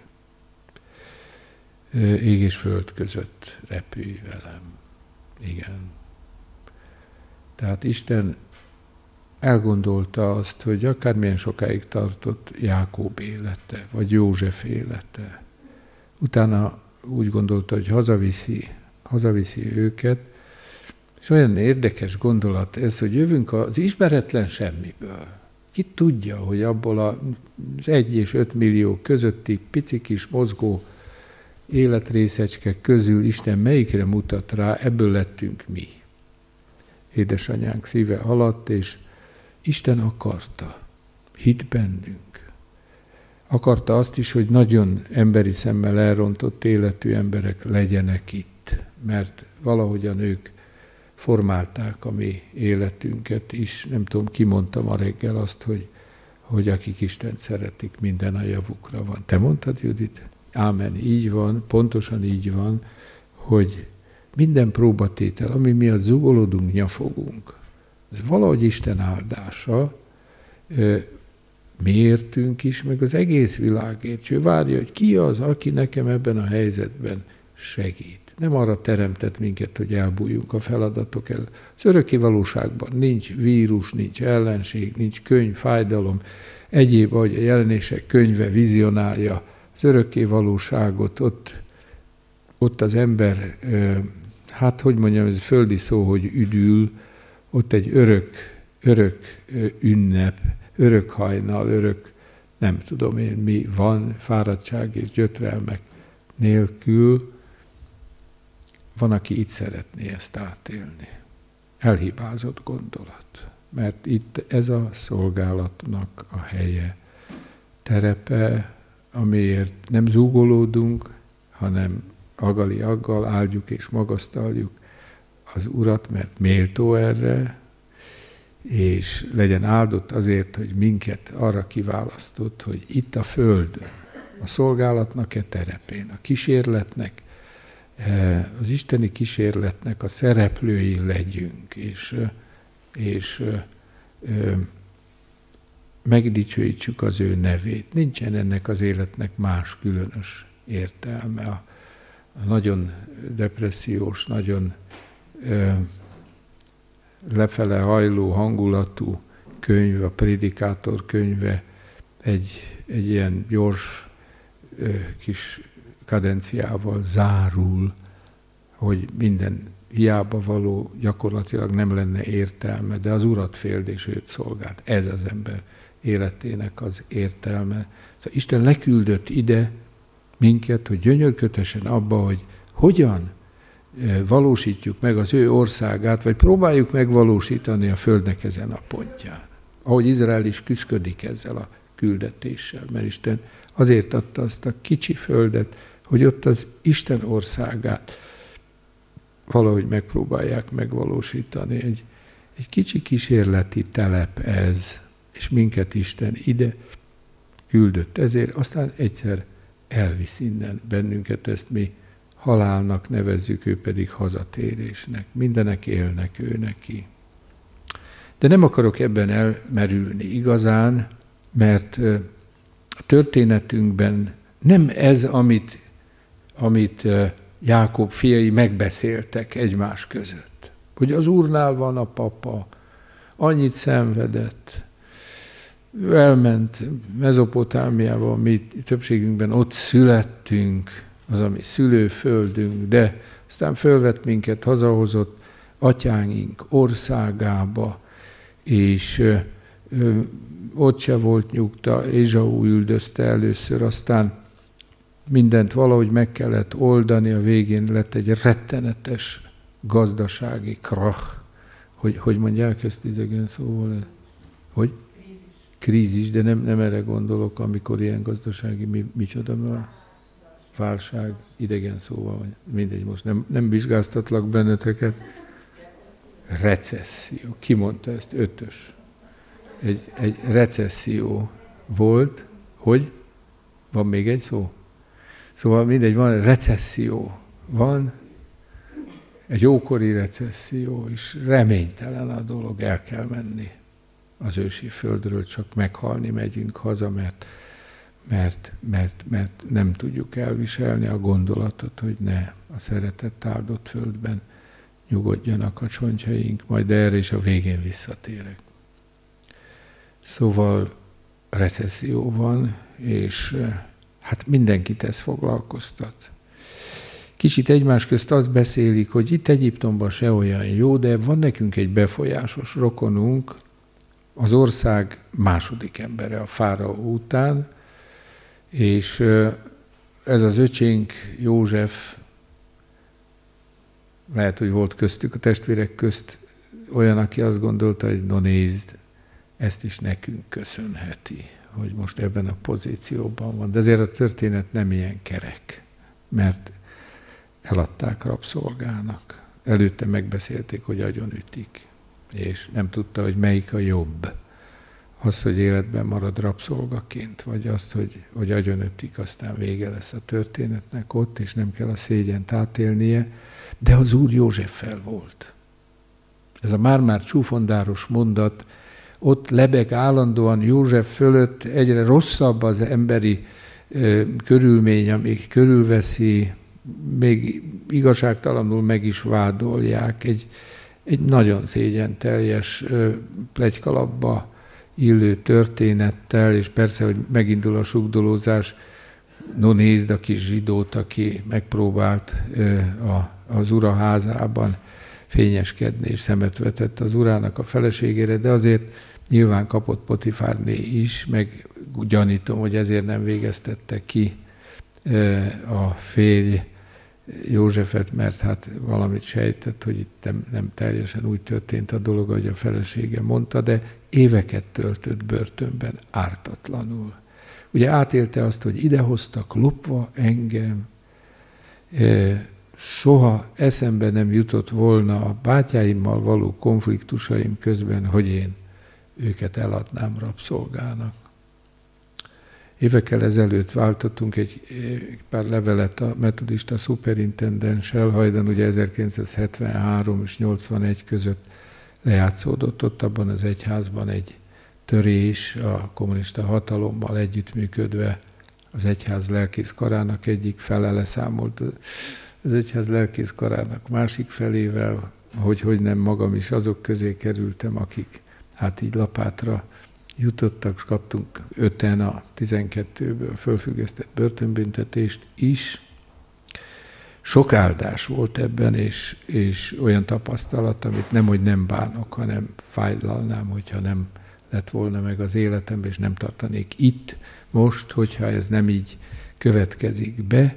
Ö, ég és föld között repülj velem. Igen. Tehát Isten elgondolta azt, hogy akármilyen sokáig tartott Jákob élete, vagy József élete. Utána úgy gondolta, hogy hazaviszi, hazaviszi őket, És olyan érdekes gondolat ez, hogy jövünk az ismeretlen semmiből. Ki tudja, hogy abból az egy és öt millió közötti pici kis mozgó életrészecske közül Isten melyikre mutat rá, ebből lettünk mi. Édesanyánk szíve alatt, és Isten akarta, hitt bennünk. Akarta azt is, hogy nagyon emberi szemmel elrontott életű emberek legyenek itt, mert valahogyan ők formálták a mi életünket is. Nem tudom, ki mondta ma reggel azt, hogy, hogy akik Istent szeretik, minden a javukra van. Te mondtad, Judit? Ámen, így van, pontosan így van, hogy minden próbatétel, ami miatt zugolódunk, nyafogunk, ez valahogy Isten áldása, miértünk is, meg az egész világért. És ő várja, hogy ki az, aki nekem ebben a helyzetben segít. Nem arra teremtett minket, hogy elbújjunk a feladatok el. Az örökké valóságban nincs vírus, nincs ellenség, nincs könyv, fájdalom, egyéb, ahogy a jelenések könyve vizionálja az örökké valóságot, ott, ott az ember, hát hogy mondjam, ez földi szó, hogy üdül, ott egy örök, örök ünnep, örök hajnal, örök, nem tudom én mi van, fáradtság és gyötrelmek nélkül. Van, aki itt szeretné ezt átélni. Elhibázott gondolat. Mert itt ez a szolgálatnak a helye, terepe, amiért nem zúgolódunk, hanem agali aggal áldjuk és magasztaljuk az Urat, mert méltó erre, és legyen áldott azért, hogy minket arra kiválasztott, hogy itt a Földön, a szolgálatnak e terepén, a kísérletnek, az isteni kísérletnek a szereplői legyünk, és, és megdicsőítsük az ő nevét. Nincsen ennek az életnek más különös értelme. A, a nagyon depressziós, nagyon ö, lefele hajló hangulatú könyv, a Prédikátor könyve egy, egy ilyen gyors ö, kis kadenciával zárul, hogy minden hiába való, gyakorlatilag nem lenne értelme, de az Urat féld és őt szolgált. Ez az ember életének az értelme. Szóval Isten leküldött ide minket, hogy gyönyörködhessen abba, hogy hogyan valósítjuk meg az ő országát, vagy próbáljuk megvalósítani a Földnek ezen a pontján. Ahogy Izrael is küszködik ezzel a küldetéssel, mert Isten azért adta azt a kicsi földet, hogy ott az Isten országát valahogy megpróbálják megvalósítani. Egy, egy kicsi kísérleti telep ez, és minket Isten ide küldött ezért, aztán egyszer elvisz innen bennünket, ezt mi halálnak nevezzük, ő pedig hazatérésnek. Mindenek élnek ő neki. De nem akarok ebben elmerülni igazán, mert a történetünkben nem ez, amit, amit Jákob fiai megbeszéltek egymás között. Hogy az Úrnál van a papa, annyit szenvedett, ő elment Mezopotámiába, mi többségünkben ott születtünk, az a mi szülőföldünk, de aztán fölvett minket, hazahozott atyáink országába, és ö, ö, ott se volt nyugta, Ézsau üldözte először, aztán mindent valahogy meg kellett oldani, a végén lett egy rettenetes gazdasági krach. Hogy, hogy mondják ezt idegen szóval? Hogy? Krízis. Krízis, de nem, nem erre gondolok, amikor ilyen gazdasági, mi, micsoda van? Válság, idegen szóval, mindegy, most nem, nem vizsgáztatlak benneteket. Recesszió. Ki mondta ezt? Ötös. Egy, egy recesszió volt, hogy? Van még egy szó? Szóval mindegy, van recesszió. Van egy ókori recesszió, és reménytelen a dolog, el kell menni az ősi földről, csak meghalni megyünk haza, mert, mert, mert, mert nem tudjuk elviselni a gondolatot, hogy ne a szeretett áldott földben nyugodjanak a csontjaink, majd erre is a végén visszatérek. Szóval recesszió van, és hát mindenkit ez foglalkoztat. kicsit egymás közt azt beszélik, hogy itt Egyiptomban se olyan jó, de van nekünk egy befolyásos rokonunk, az ország második embere a fáraó után, és ez az öcsénk József, lehet, hogy volt köztük a testvérek közt olyan, aki azt gondolta, hogy no nézd, ezt is nekünk köszönheti, hogy most ebben a pozícióban van. De ezért a történet nem ilyen kerek, mert eladták rabszolgának. Előtte megbeszélték, hogy agyonütik, és nem tudta, hogy melyik a jobb. Az, hogy életben marad rabszolgaként, vagy azt, hogy, hogy agyonütik, aztán vége lesz a történetnek ott, és nem kell a szégyent átélnie. De az Úr Józseffel volt. Ez a már-már csúfondáros mondat, ott lebeg állandóan József fölött, egyre rosszabb az emberi ö, körülmény, amíg körülveszi, még igazságtalanul meg is vádolják. Egy, egy nagyon szégyenteljes ö, pletykalapba illő történettel, és persze, hogy megindul a sugdolózás, no nézd a kis zsidót, aki megpróbált ö, a, az ura házában fényeskedni, és szemet vetett az urának a feleségére, de azért nyilván kapott Potifárné is, meg gyanítom, hogy ezért nem végeztette ki a férj Józsefet, mert hát valamit sejtett, hogy itt nem, nem teljesen úgy történt a dolog, ahogy a felesége mondta, de éveket töltött börtönben ártatlanul. Ugye átélte azt, hogy idehoztak lopva engem, soha eszembe nem jutott volna a bátyáimmal való konfliktusaim közben, hogy én őket eladnám rabszolgának. Évekkel ezelőtt váltottunk egy pár levelet a metodista szuperintendenssel, hajdan ugye ezerkilencszázhetvenhárom és nyolcvanegy között lejátszódott ott abban az egyházban egy törés a kommunista hatalommal együttműködve. Az egyház lelkészkarának egyik fele leszámolt az egyház lelkészkarának másik felével, hogy, hogy nem magam is azok közé kerültem, akik hát így lapátra jutottak, és kaptunk öten a tizenkettőből fölfüggesztett börtönbüntetést is. Sok áldás volt ebben, és, és olyan tapasztalat, amit nemhogy nem bánok, hanem fájlalnám, hogyha nem lett volna meg az életemben, és nem tartanék itt most, hogyha ez nem így következik be.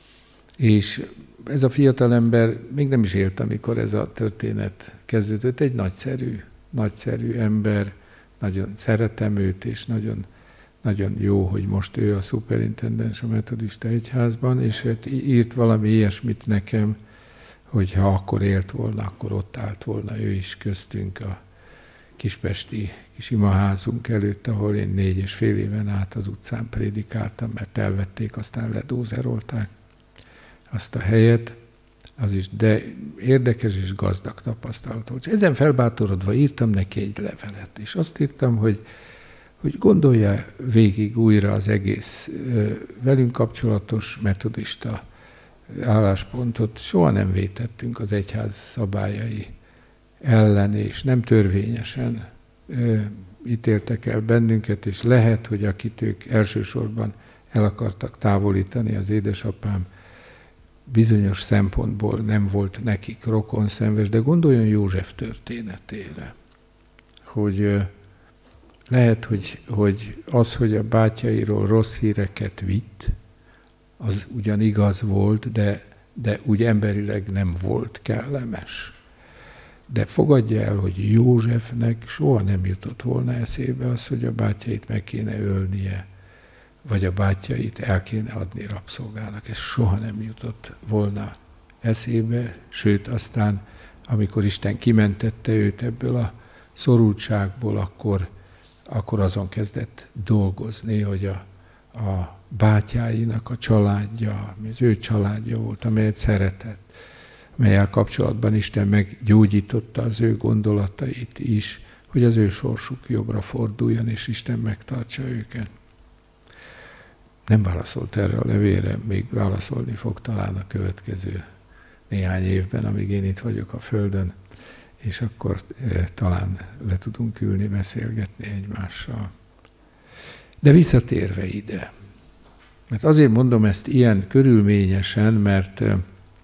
És ez a fiatalember még nem is élt, amikor ez a történet kezdődött. Egy nagyszerű, nagyszerű ember, nagyon szeretem őt, és nagyon, nagyon jó, hogy most ő a szuperintendens a metodista egyházban, és hát írt valami ilyesmit nekem, hogy ha akkor élt volna, akkor ott állt volna ő is köztünk a kispesti kis imaházunk előtt, ahol én négy és fél éven át az utcán prédikáltam, mert elvették, aztán ledózerolták azt a helyet, az is, de érdekes és gazdag tapasztalat volt. Ezen felbátorodva írtam neki egy levelet, és azt írtam, hogy, hogy gondolja végig újra az egész velünk kapcsolatos metodista álláspontot. Soha nem vétettünk az egyház szabályai ellen, és nem törvényesen ítéltek el bennünket, és lehet, hogy akit ők elsősorban el akartak távolítani, az édesapám, bizonyos szempontból nem volt nekik rokonszenves, de gondoljon József történetére, hogy lehet, hogy, hogy az, hogy a bátyairól rossz híreket vitt, az ugyan igaz volt, de, de úgy emberileg nem volt kellemes. De fogadja el, hogy Józsefnek soha nem jutott volna eszébe az, hogy a bátyait meg kéne ölnie, vagy a bátyait el kéne adni rabszolgának. Ez soha nem jutott volna eszébe, sőt aztán, amikor Isten kimentette őt ebből a szorultságból, akkor, akkor azon kezdett dolgozni, hogy a, a bátyáinak a családja, az ő családja volt, amelyet szeretett, amellyel kapcsolatban Isten meggyógyította az ő gondolatait is, hogy az ő sorsuk jobbra forduljon, és Isten megtartsa őket. Nem válaszolt erre a levélre, még válaszolni fog talán a következő néhány évben, amíg én itt vagyok a Földön, és akkor e, talán le tudunk ülni, beszélgetni egymással. De visszatérve ide, mert azért mondom ezt ilyen körülményesen, mert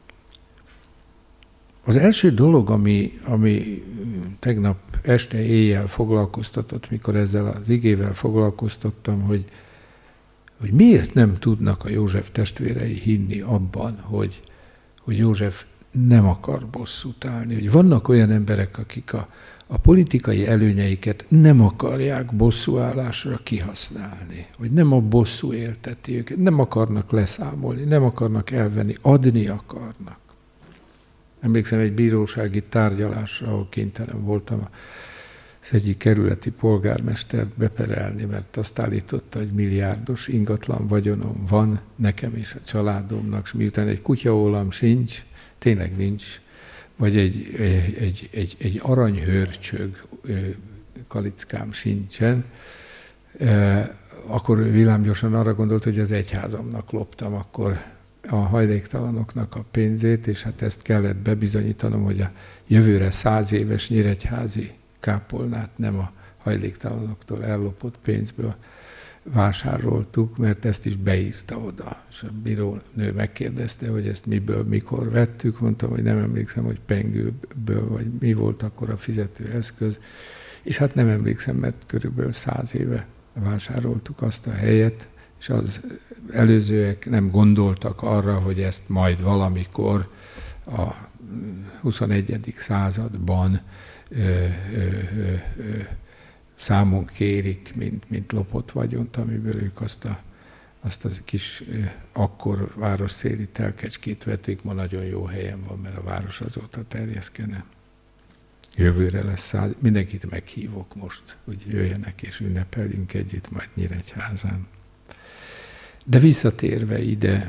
Az első dolog, ami, ami tegnap este éjjel foglalkoztatott, mikor ezzel az igével foglalkoztattam, hogy, hogy miért nem tudnak a József testvérei hinni abban, hogy, hogy József nem akar bosszút állni. Hogy vannak olyan emberek, akik a, a politikai előnyeiket nem akarják bosszúállásra kihasználni. Hogy nem a bosszú élteti őket, nem akarnak leszámolni, nem akarnak elvenni, adni akarnak. Emlékszem egy bírósági tárgyalásra, ahol kénytelen voltam az egyik kerületi polgármestert beperelni, mert azt állította, hogy milliárdos ingatlan vagyonom van nekem és a családomnak, és miután egy kutyaólam sincs, tényleg nincs, vagy egy, egy, egy, egy aranyhőrcsög kalickám sincsen, akkor villámgyorsan arra gondolt, hogy az egyházamnak loptam akkor a hajléktalanoknak a pénzét, és hát ezt kellett bebizonyítanom, hogy a jövőre száz éves nyíregyházi kápolnát nem a hajléktalanoktól ellopott pénzből vásároltuk, mert ezt is beírta oda. És a bírónő megkérdezte, hogy ezt miből, mikor vettük, mondtam, hogy nem emlékszem, hogy pengőből, vagy mi volt akkor a fizetőeszköz, és hát nem emlékszem, mert körülbelül száz éve vásároltuk azt a helyet, és az előzőek nem gondoltak arra, hogy ezt majd valamikor a huszonegyedik században ö, ö, ö, ö, számon kérik, mint, mint lopott vagyont, amiből ők azt a, azt a kis ö, akkor városszéli telkecskét vették, ma nagyon jó helyen van, mert a város azóta terjeszkene. Jövőre lesz száz, mindenkit meghívok most, hogy jöjjenek és ünnepeljünk együtt majd Nyíregyházán. De visszatérve ide,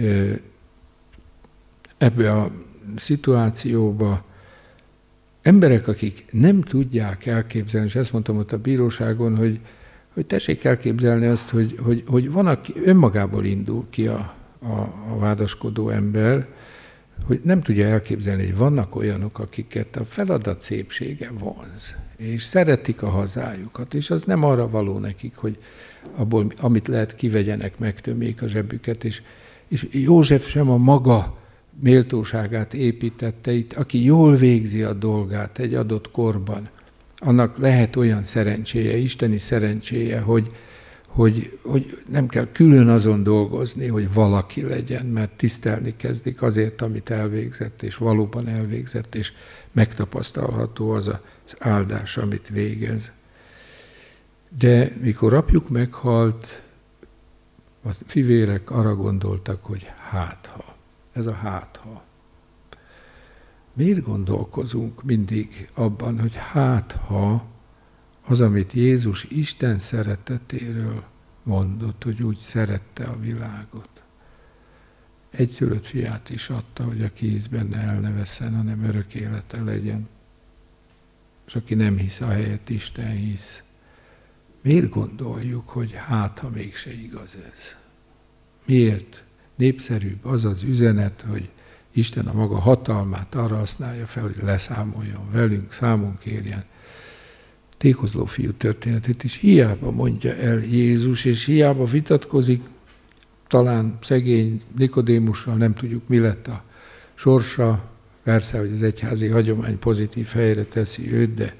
ebbe a szituációba, emberek, akik nem tudják elképzelni, és ezt mondtam ott a bíróságon, hogy, hogy tessék elképzelni azt, hogy, hogy, hogy van, aki önmagából indul ki a, a, a vádaskodó ember, hogy nem tudja elképzelni, hogy vannak olyanok, akiket a feladat szépsége vonz, és szeretik a hazájukat, és az nem arra való nekik, hogy abból, amit lehet, kivegyenek, megtömjék a zsebüket, és, és József sem a maga méltóságát építette itt, aki jól végzi a dolgát egy adott korban, annak lehet olyan szerencséje, isteni szerencséje, hogy, hogy, hogy nem kell külön azon dolgozni, hogy valaki legyen, mert tisztelni kezdik azért, amit elvégzett, és valóban elvégzett, és megtapasztalható az az áldás, amit végez. De mikor apjuk meghalt, a fivérek arra gondoltak, hogy hátha. Ez a hátha. Miért gondolkozunk mindig abban, hogy hátha az, amit Jézus Isten szeretetéről mondott, hogy úgy szerette a világot. Egyszülött fiát is adta, hogy aki hisz benne, el ne vesszen, hanem örök élete legyen. És aki nem hisz, a helyett Isten hisz. Miért gondoljuk, hogy hát, ha mégse igaz ez? Miért népszerűbb az az üzenet, hogy Isten a maga hatalmát arra használja fel, hogy leszámoljon velünk, számon kérjen. Tékozló fiú történetét is hiába mondja el Jézus, és hiába vitatkozik, talán szegény Nikodémussal, nem tudjuk, mi lett a sorsa. Persze, hogy az egyházi hagyomány pozitív helyre teszi őt, de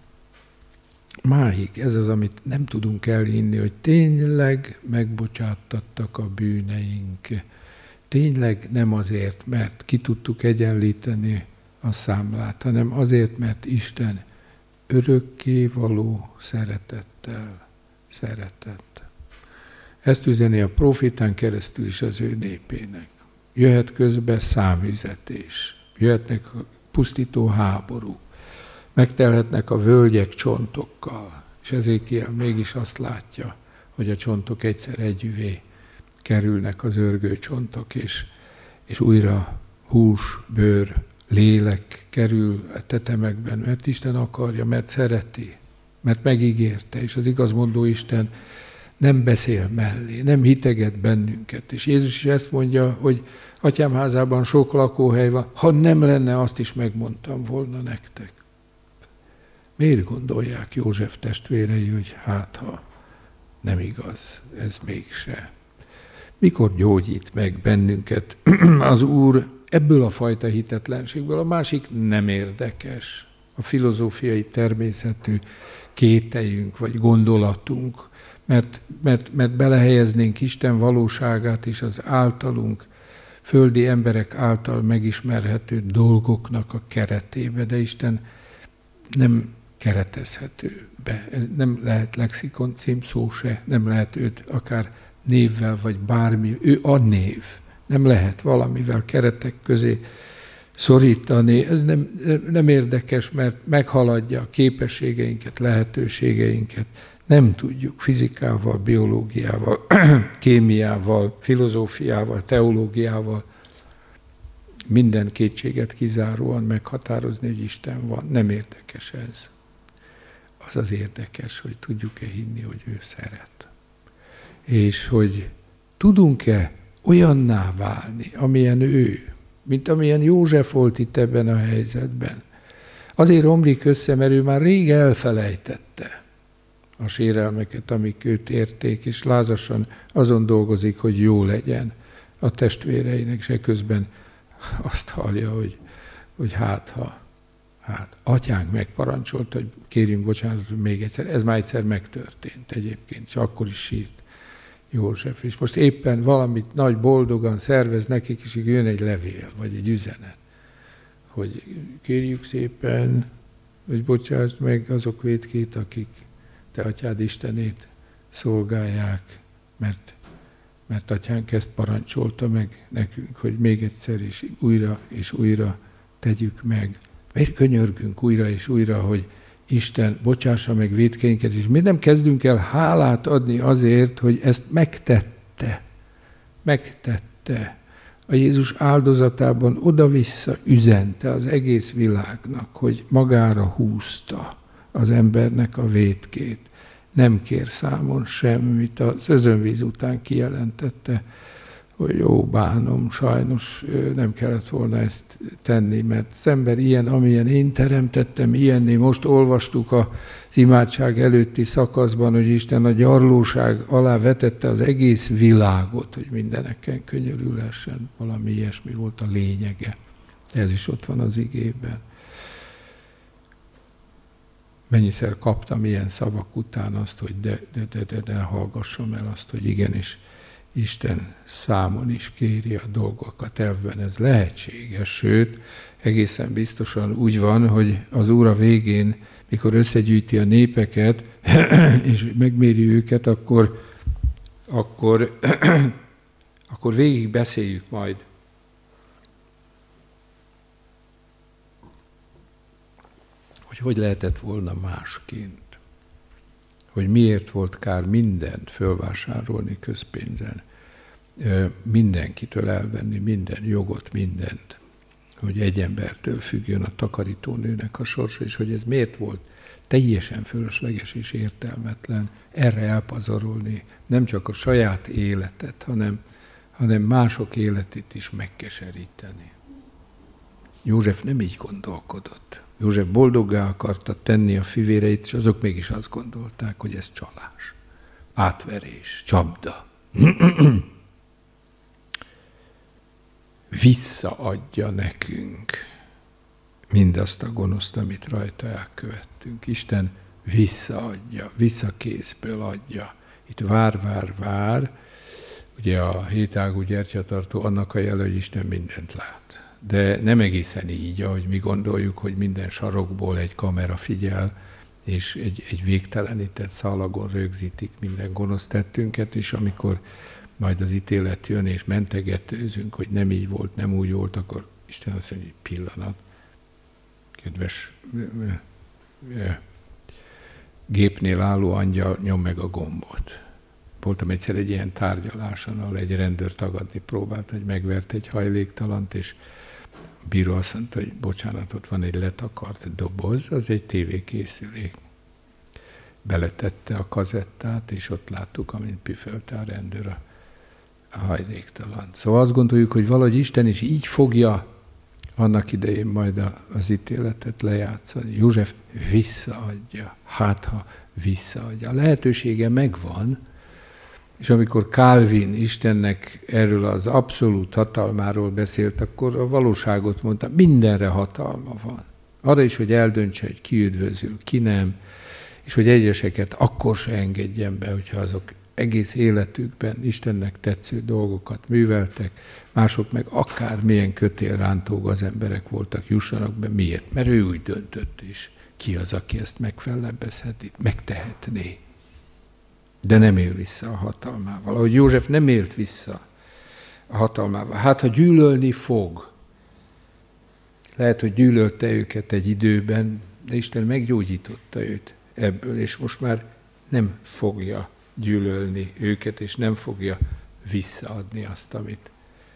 máig ez az, amit nem tudunk elhinni, hogy tényleg megbocsáttattak a bűneink. Tényleg nem azért, mert ki tudtuk egyenlíteni a számlát, hanem azért, mert Isten örökké való szeretettel szeretett. Ezt üzeni a profétán keresztül is az ő népének. Jöhet közbe száműzetés, jöhetnek pusztító háború, megtelhetnek a völgyek csontokkal, és Ezékiel mégis azt látja, hogy a csontok egyszer együvé kerülnek, az örgő csontok, és, és újra hús, bőr, lélek kerül a tetemekben, mert Isten akarja, mert szereti, mert megígérte, és az igazmondó Isten nem beszél mellé, nem hiteget bennünket. És Jézus is ezt mondja, hogy Atyám házában sok lakóhely van, ha nem lenne, azt is megmondtam volna nektek. Miért gondolják József testvérei, hogy hát ha nem igaz, ez mégse. Mikor gyógyít meg bennünket az Úr ebből a fajta hitetlenségből. A másik nem érdekes. A filozófiai természetű kételjünk vagy gondolatunk, mert, mert, mert belehelyeznénk Isten valóságát is az általunk, földi emberek által megismerhető dolgoknak a keretébe, de Isten nem keretezhető be. Ez nem lehet lexikon címszó se, nem lehet őt akár névvel vagy bármi, ő a név. Nem lehet valamivel keretek közé szorítani. Ez nem, nem érdekes, mert meghaladja a képességeinket, lehetőségeinket. Nem tudjuk fizikával, biológiával, kémiával, filozófiával, teológiával minden kétséget kizáróan meghatározni, hogy Isten van. Nem érdekes ez. Az az érdekes, hogy tudjuk-e hinni, hogy ő szeret. És hogy tudunk-e olyanná válni, amilyen ő, mint amilyen József volt itt ebben a helyzetben. Azért romlik össze, mert ő már rég elfelejtette a sérelmeket, amik őt érték, és lázasan azon dolgozik, hogy jó legyen a testvéreinek, és közben azt hallja, hogy, hogy hát ha, hát atyánk megparancsolta, hogy kérjünk bocsánatot még egyszer. Ez már egyszer megtörtént egyébként, és akkor is sírt József. És most éppen valamit nagy boldogan szervez nekik, és jön egy levél, vagy egy üzenet, hogy kérjük szépen, hogy bocsásd meg azok vétkét, akik te atyád Istenét szolgálják, mert, mert atyánk ezt parancsolta meg nekünk, hogy még egyszer is újra és újra tegyük meg. Miért könyörgünk újra és újra, hogy Isten bocsássa meg vétkeinket, és miért nem kezdünk el hálát adni azért, hogy ezt megtette. Megtette. A Jézus áldozatában oda-vissza üzente az egész világnak, hogy magára húzta az embernek a vétkét. Nem kér számon semmit, az özönvíz után kijelentette, hogy jó, bánom, sajnos nem kellett volna ezt tenni, mert az ember ilyen, amilyen én teremtettem, ilyenné. Most olvastuk az imádság előtti szakaszban, hogy Isten a gyarlóság alá vetette az egész világot, hogy mindeneken könyörülhessen. Valami ilyesmi volt a lényege. Ez is ott van az igében. Mennyiszer kaptam ilyen szavak után azt, hogy de, de, de, de, de hallgassam el azt, hogy igenis, Isten számon is kéri a dolgokat, elvben ez lehetséges, sőt, egészen biztosan úgy van, hogy az óra végén, mikor összegyűjti a népeket, és megméri őket, akkor, akkor, akkor végig beszéljük majd. Hogy hogy lehetett volna másként. Hogy miért volt kár mindent fölvásárolni közpénzen, mindenkitől elvenni minden jogot, mindent, hogy egy embertől függjön a takarítónőnek a sorsa, és hogy ez miért volt teljesen fölösleges és értelmetlen erre elpazarolni nem csak a saját életet, hanem, hanem mások életét is megkeseríteni. József nem így gondolkodott. József boldoggá akarta tenni a fivéreit, és azok mégis azt gondolták, hogy ez csalás, átverés, csapda. Visszaadja nekünk mindazt a gonoszt, amit rajta elkövettünk. Isten visszaadja, visszakészből adja. Itt vár, vár, vár. Ugye a hétágú gyertyatartó annak a jele, hogy Isten mindent lát. De nem egészen így, ahogy mi gondoljuk, hogy minden sarokból egy kamera figyel, és egy, egy végtelenített szalagon rögzítik minden gonosz tettünket, és amikor majd az ítélet jön, és mentegetőzünk, hogy nem így volt, nem úgy volt, akkor Isten azt mondja, hogy pillanat, kedves gépnél álló angyal, nyom meg a gombot. Voltam egyszer egy ilyen tárgyaláson, ahol egy rendőr tagadni próbált, hogy megvert egy hajléktalant, és a bíró azt mondta, hogy bocsánat, ott van egy letakart doboz, az egy tévékészülék. Beletette a kazettát, és ott láttuk, amint püfölte a rendőr a, a hajléktalant. Szóval azt gondoljuk, hogy valahogy Isten is így fogja annak idején majd az ítéletet lejátszani. József visszaadja, hát ha visszaadja. A lehetősége megvan, És amikor Calvin Istennek erről az abszolút hatalmáról beszélt, akkor a valóságot mondta, mindenre hatalma van. Arra is, hogy eldöntse, hogy ki üdvözül, ki nem, és hogy egyeseket akkor se engedjen be, hogyha azok egész életükben Istennek tetsző dolgokat műveltek, mások meg akármilyen kötélrántók az emberek voltak, jussanak be. Miért? Mert ő úgy döntött is. Ki az, aki ezt megfellebbezheti, megtehetné. De nem él vissza a hatalmával. Ahogy József nem élt vissza a hatalmával. Hát, ha gyűlölni fog, lehet, hogy gyűlölte őket egy időben, de Isten meggyógyította őt ebből, és most már nem fogja gyűlölni őket, és nem fogja visszaadni azt, amit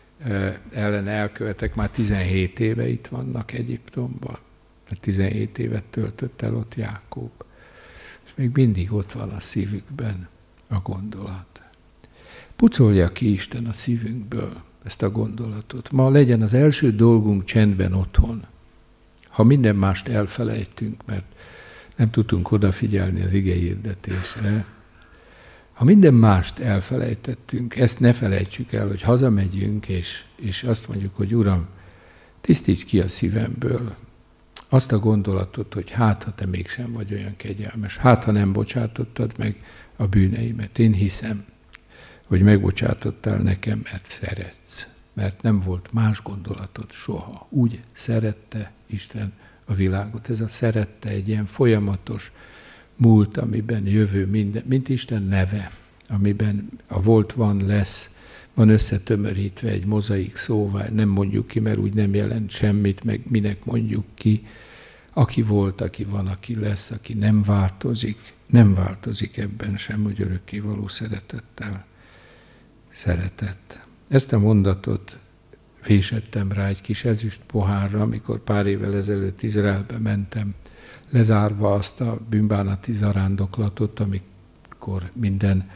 ellene elkövetek. Már tizenhét éve itt vannak Egyiptomban. tizenhét évet töltött el ott Jákob. És még mindig ott van a szívükben a gondolat. Pucolja ki Isten a szívünkből ezt a gondolatot. Ma legyen az első dolgunk csendben otthon. Ha minden mást elfelejtünk, mert nem tudtunk odafigyelni az igehirdetésre, ha minden mást elfelejtettünk, ezt ne felejtsük el, hogy hazamegyünk, és, és azt mondjuk, hogy Uram, tisztíts ki a szívemből azt a gondolatot, hogy hát, ha te mégsem vagy olyan kegyelmes, hát, ha nem bocsátottad meg a bűneimet. Én hiszem, hogy megbocsátottál nekem, mert szeretsz. Mert nem volt más gondolatod soha. Úgy szerette Isten a világot. Ez a szerette egy ilyen folyamatos múlt, amiben jövő minden, mint Isten neve, amiben a volt, van, lesz, van összetömörítve egy mozaik szóvá, nem mondjuk ki, mert úgy nem jelent semmit, meg minek mondjuk ki. Aki volt, aki van, aki lesz, aki nem változik, nem változik ebben sem, hogy örökkévaló szeretettel szeretett. Ezt a mondatot vésettem rá egy kis ezüst pohárra, amikor pár évvel ezelőtt Izraelbe mentem, lezárva azt a bűnbánati zarándoklatot, amikor minden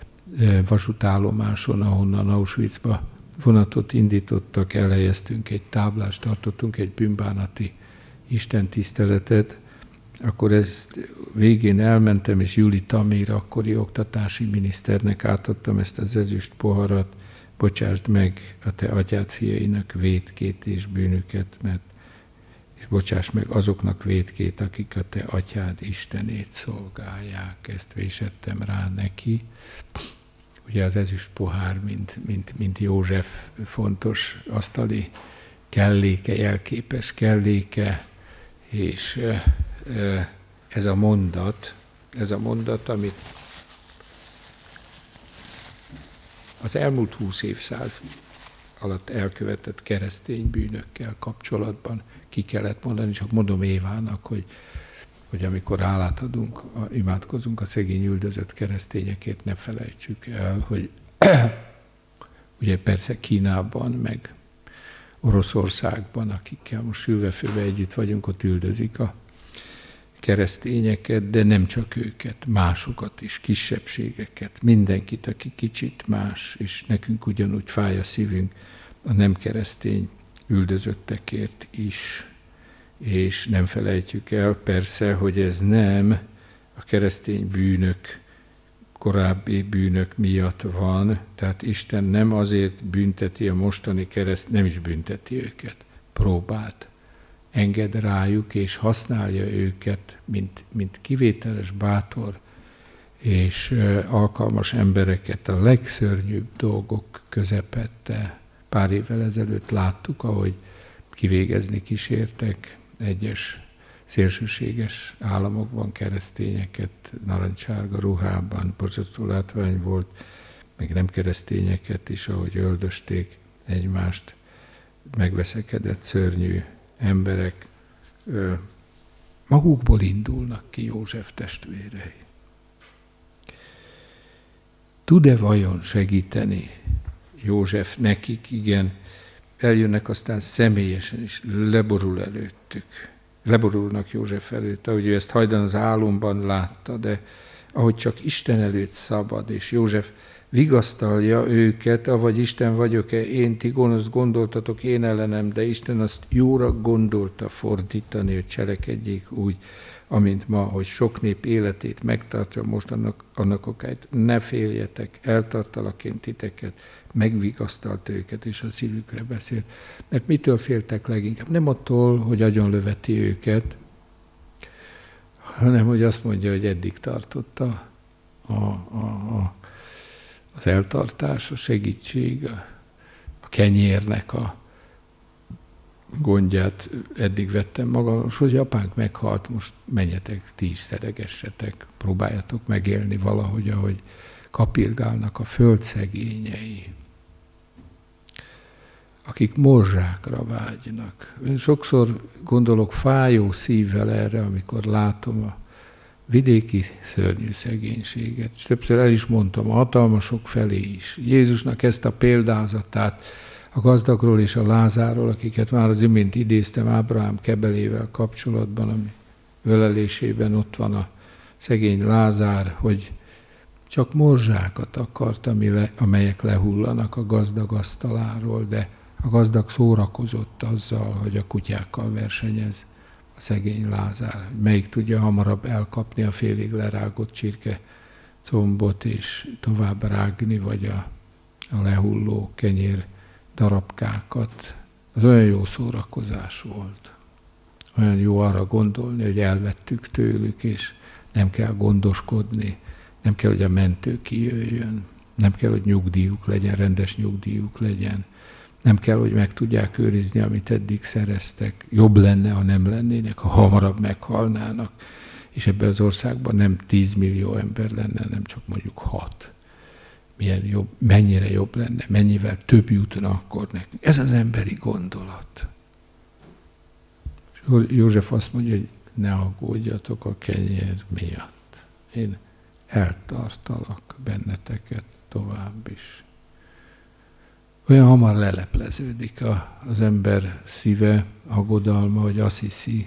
vasútállomáson, ahonnan Auschwitzba vonatot indítottak, elhelyeztünk egy táblást, tartottunk egy bűnbánati istentiszteletet, akkor ezt végén elmentem, és Juli Tamir, akkori oktatási miniszternek átadtam ezt az ezüst poharat, bocsásd meg a te atyád fiainak vétkét és bűnüket, mert és bocsáss meg azoknak vétkét, akik a te atyád Istenét szolgálják. Ezt vésettem rá neki. Ugye az ezüst pohár, mint, mint, mint József fontos asztali kelléke, jelképes kelléke, és ez a mondat, ez a mondat, amit az elmúlt húsz évszázad alatt elkövetett keresztény bűnökkel kapcsolatban ki kellett mondani, csak mondom Évának, hogy, hogy amikor hálát adunk, imádkozunk a szegény üldözött keresztényekért, ne felejtsük el, hogy ugye persze Kínában, meg Oroszországban, akikkel most sülvefőbe együtt vagyunk, ott üldözik a keresztényeket, de nem csak őket, másokat is, kisebbségeket, mindenkit, aki kicsit más, és nekünk ugyanúgy fáj a szívünk a nem keresztény üldözöttekért is. És nem felejtjük el persze, hogy ez nem a keresztény bűnök, korábbi bűnök miatt van, tehát Isten nem azért bünteti a mostani kereszt, nem is bünteti őket, próbált, enged rájuk, és használja őket, mint, mint kivételes, bátor és alkalmas embereket a legszörnyűbb dolgok közepette. Pár évvel ezelőtt láttuk, ahogy kivégezni kísértek egyes szélsőséges államokban keresztényeket, narancsárga ruhában, borzasztó látvány volt, meg nem keresztényeket is, ahogy öldösték egymást, megveszekedett szörnyű emberek ö, magukból indulnak ki József testvérei. Tud-e vajon segíteni József nekik? Igen, eljönnek aztán személyesen is, leborul előttük. Leborulnak József előtt, ahogy ő ezt hajdan az álomban látta, de ahogy csak Isten előtt szabad, és József vigasztalja őket, avagy Isten vagyok-e, én, ti gonosz gondoltatok én ellenem, de Isten azt jóra gondolta fordítani, hogy cselekedjék úgy, amint ma, hogy sok nép életét megtartsa most annak, annak okáit. Ne féljetek, eltartalak én titeket, megvigasztalta őket, és a szívükre beszélt. Mert mitől féltek leginkább? Nem attól, hogy agyonlöveti őket, hanem hogy azt mondja, hogy eddig tartotta a, a, a, az eltartás, a segítség, a, a kenyérnek a gondját eddig vettem magamon, és hogy apánk meghalt, most menjetek, ti is szeregessetek, próbáljatok megélni valahogy, ahogy kapirgálnak a föld szegényei, akik morzsákra vágynak. Én sokszor gondolok fájó szívvel erre, amikor látom a vidéki szörnyű szegénységet. És többször el is mondtam, a hatalmasok felé is. Jézusnak ezt a példázatát, a gazdagról és a Lázárról, akiket már az imént idéztem Ábrahám kebelével kapcsolatban, ami ölelésében ott van a szegény Lázár, hogy csak morzsákat akart, amelyek lehullanak a gazdag asztaláról, de a gazdag szórakozott azzal, hogy a kutyákkal versenyez a szegény Lázár. Melyik tudja hamarabb elkapni a félig lerágott csirke combot és tovább rágni, vagy a, a lehulló kenyér darabkákat. Az olyan jó szórakozás volt. Olyan jó arra gondolni, hogy elvettük tőlük, és nem kell gondoskodni, nem kell, hogy a mentő kijöjjön, nem kell, hogy nyugdíjuk legyen, rendes nyugdíjuk legyen, nem kell, hogy meg tudják őrizni, amit eddig szereztek. Jobb lenne, ha nem lennének, ha hamarabb meghalnának, és ebben az országban nem tíz millió ember lenne, nem csak mondjuk hat. Milyen jobb, mennyire jobb lenne, mennyivel több jutna akkor nekünk. Ez az emberi gondolat. És József azt mondja, hogy ne aggódjatok a kenyér miatt. Én eltartalak benneteket tovább is. Olyan hamar lelepleződik a, az ember szíve, aggodalma, hogy azt hiszi,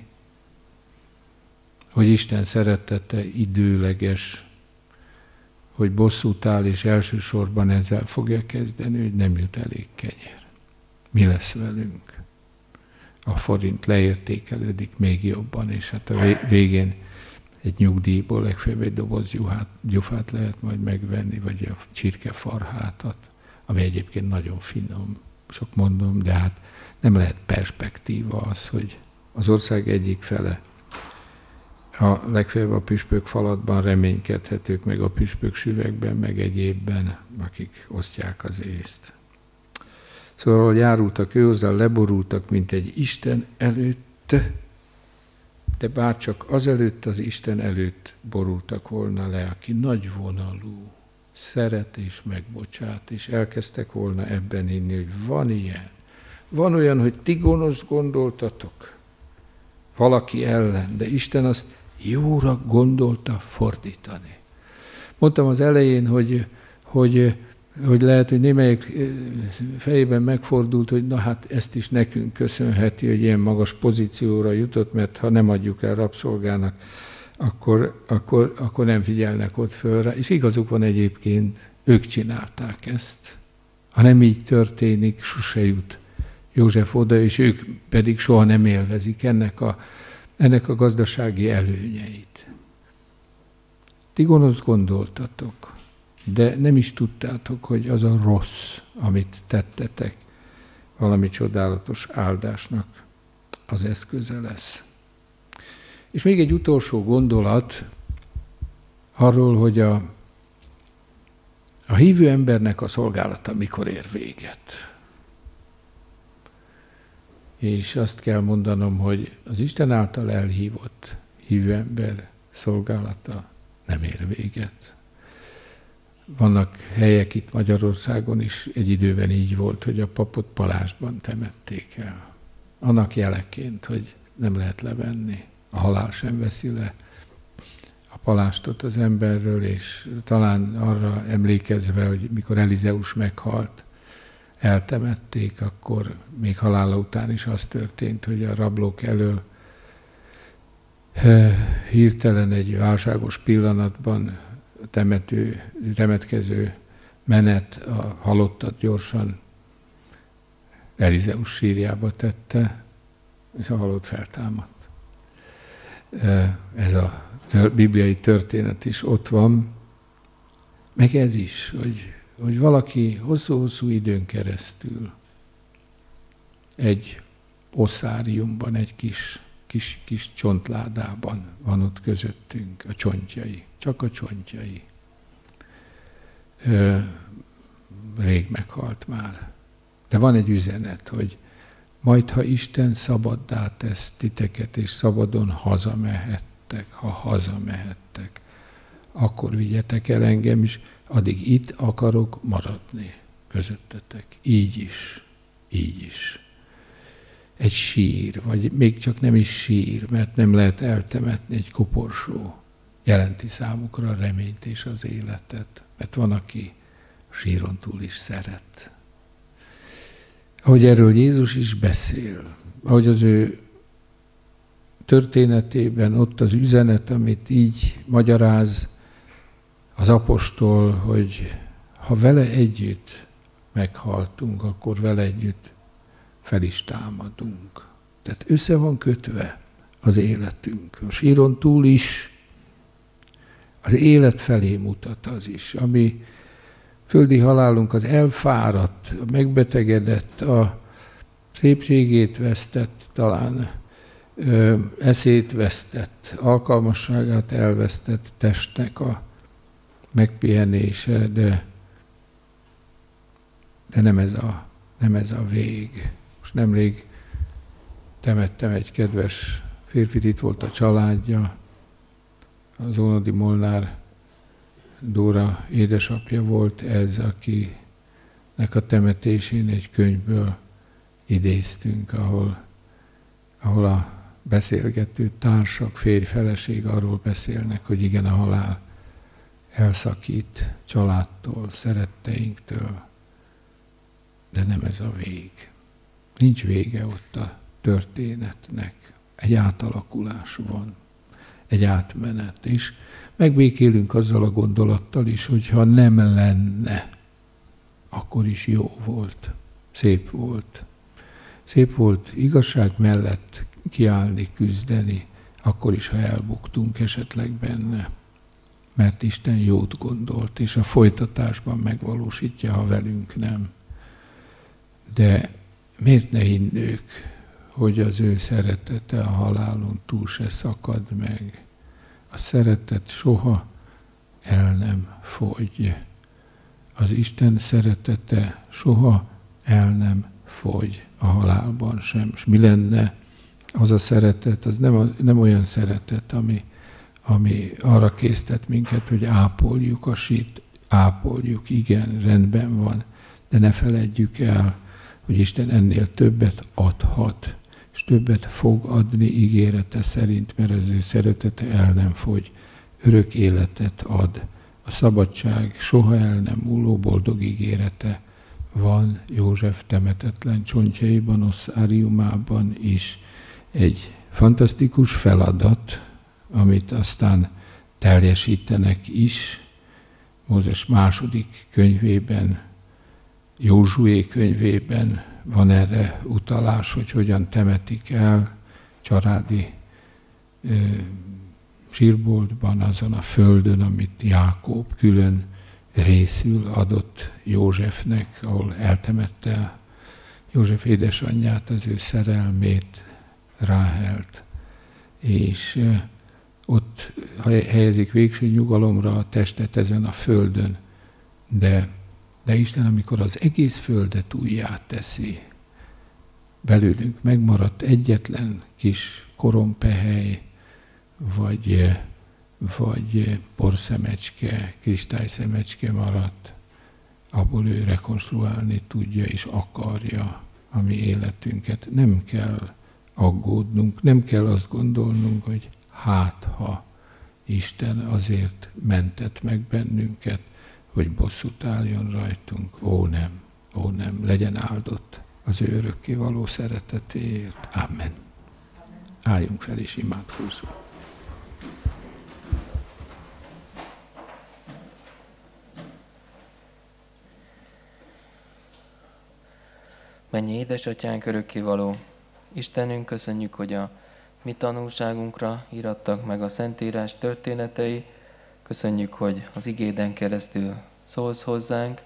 hogy Isten szeretete időleges, hogy bosszút áll, és elsősorban ezzel fogja kezdeni, hogy nem jut elég kenyér. Mi lesz velünk? A forint leértékelődik még jobban, és hát a végén egy nyugdíjból legfeljebb egy doboz gyufát, gyufát lehet majd megvenni, vagy a csirkefarhátat, ami egyébként nagyon finom, sok mondom, de hát nem lehet perspektíva az, hogy az ország egyik fele a legfeljebb a püspök falatban reménykedhetők, meg a püspök süvegben, meg egyébben, akik osztják az észt. Szóval, hogy járultak ő hozzá, leborultak, mint egy Isten előtt, de bárcsak azelőtt az Isten előtt borultak volna le, aki nagyvonalú, szeret és megbocsát, és elkezdtek volna ebben hinni, hogy van ilyen. Van olyan, hogy ti gonoszt gondoltatok valaki ellen, de Isten azt jóra gondolta fordítani. Mondtam az elején, hogy, hogy, hogy lehet, hogy némelyik fejében megfordult, hogy na hát ezt is nekünk köszönheti, hogy ilyen magas pozícióra jutott, mert ha nem adjuk el rabszolgának, akkor, akkor, akkor nem figyelnek ott fölre. És igazuk van egyébként, ők csinálták ezt. Ha nem így történik, sose jut József oda, és ők pedig soha nem élvezik ennek a, ennek a gazdasági előnyeit. Ti gonoszt gondoltatok, de nem is tudtátok, hogy az a rossz, amit tettetek, valami csodálatos áldásnak az eszköze lesz. És még egy utolsó gondolat arról, hogy a, a hívő embernek a szolgálata mikor ér véget. És azt kell mondanom, hogy az Isten által elhívott hívő ember szolgálata nem ér véget. Vannak helyek itt Magyarországon is, egy időben így volt, hogy a papot palástban temették el. Annak jeleként, hogy nem lehet levenni. A halál sem veszi le a palástot az emberről, és talán arra emlékezve, hogy mikor Elizeus meghalt, eltemették, akkor még halála után is az történt, hogy a rablók elől hirtelen egy válságos pillanatban temető, temetkező menet a halottat gyorsan Elizeus sírjába tette, és a halott feltámadt. ez a bibliai történet is ott van, meg ez is, hogy, hogy valaki hosszú-hosszú időn keresztül egy osszáriumban, egy kis, kis, kis csontládában van ott közöttünk, a csontjai, csak a csontjai. Ö, rég meghalt már. De van egy üzenet, hogy majd, ha Isten szabaddá tesz titeket, és szabadon hazamehettek, ha hazamehettek, akkor vigyetek el engem is, addig itt akarok maradni közöttetek. Így is, így is. Egy sír, vagy még csak nem is sír, mert nem lehet eltemetni, egy koporsó jelenti számukra a reményt és az életet. Mert van, aki síron túl is szeret. Ahogy erről Jézus is beszél, ahogy az ő történetében ott az üzenet, amit így magyaráz az apostol, hogy ha vele együtt meghaltunk, akkor vele együtt fel is támadunk. Tehát össze van kötve az életünk. A síron túl is az élet felé mutat az is, ami földi halálunk az elfáradt, a megbetegedett, a szépségét vesztett, talán ö, eszét vesztett, alkalmasságát elvesztett testnek a megpihenése, de, de nem, ez a, nem ez a vég. Most nemrég temettem egy kedves férfit, itt volt a családja, az Ónodi Molnár Dóra édesapja volt ez, akinek a temetésén egy könyvből idéztünk, ahol, ahol a beszélgető társak, férj, feleség arról beszélnek, hogy igen, a halál elszakít családtól, szeretteinktől, de nem ez a vég. Nincs vége ott a történetnek. Egy átalakulás van, egy átmenet, és megbékélünk azzal a gondolattal is, hogy ha nem lenne, akkor is jó volt, szép volt. Szép volt igazság mellett kiállni, küzdeni, akkor is, ha elbuktunk esetleg benne. Mert Isten jót gondolt, és a folytatásban megvalósítja, ha velünk nem. De miért ne hinnők, hogy az ő szeretete a halálon túl se szakad meg? A szeretet soha el nem fogy. Az Isten szeretete soha el nem fogy a halálban sem. És mi lenne az a szeretet? Az nem, a, nem olyan szeretet, ami, ami arra késztet minket, hogy ápoljuk a sírt. Ápoljuk, igen, rendben van, de ne feledjük el, hogy Isten ennél többet adhat, és többet fog adni ígérete szerint, mert az ő szeretete el nem fogy, örök életet ad. A szabadság soha el nem múló boldog ígérete van József temetetlen csontjaiban, osszáriumában is. Egy fantasztikus feladat, amit aztán teljesítenek is. Mózes második könyvében, Józsué könyvében van erre utalás, hogy hogyan temetik el családi e, sírboltban, azon a földön, amit Jákob külön részül adott Józsefnek, ahol eltemette József édesanyját, az ő szerelmét, Ráhelt, és e, ott helyezik végső nyugalomra a testet ezen a földön, de De Isten, amikor az egész földet újjá teszi, belőlünk megmaradt egyetlen kis korompehely, vagy, vagy porszemecske, kristályszemecske maradt, abból ő rekonstruálni tudja és akarja a mi életünket. Nem kell aggódnunk, nem kell azt gondolnunk, hogy hát ha Isten azért mentett meg bennünket, hogy bosszút álljon rajtunk. Ó nem, ó nem, legyen áldott az ő örökkévaló szeretetéért. Amen. Álljunk fel és imádkozzunk. Mennyi édesatyánk, örökkévaló Istenünk, köszönjük, hogy a mi tanulságunkra írattak meg a Szentírás történetei. Köszönjük, hogy az igéden keresztül szólsz hozzánk.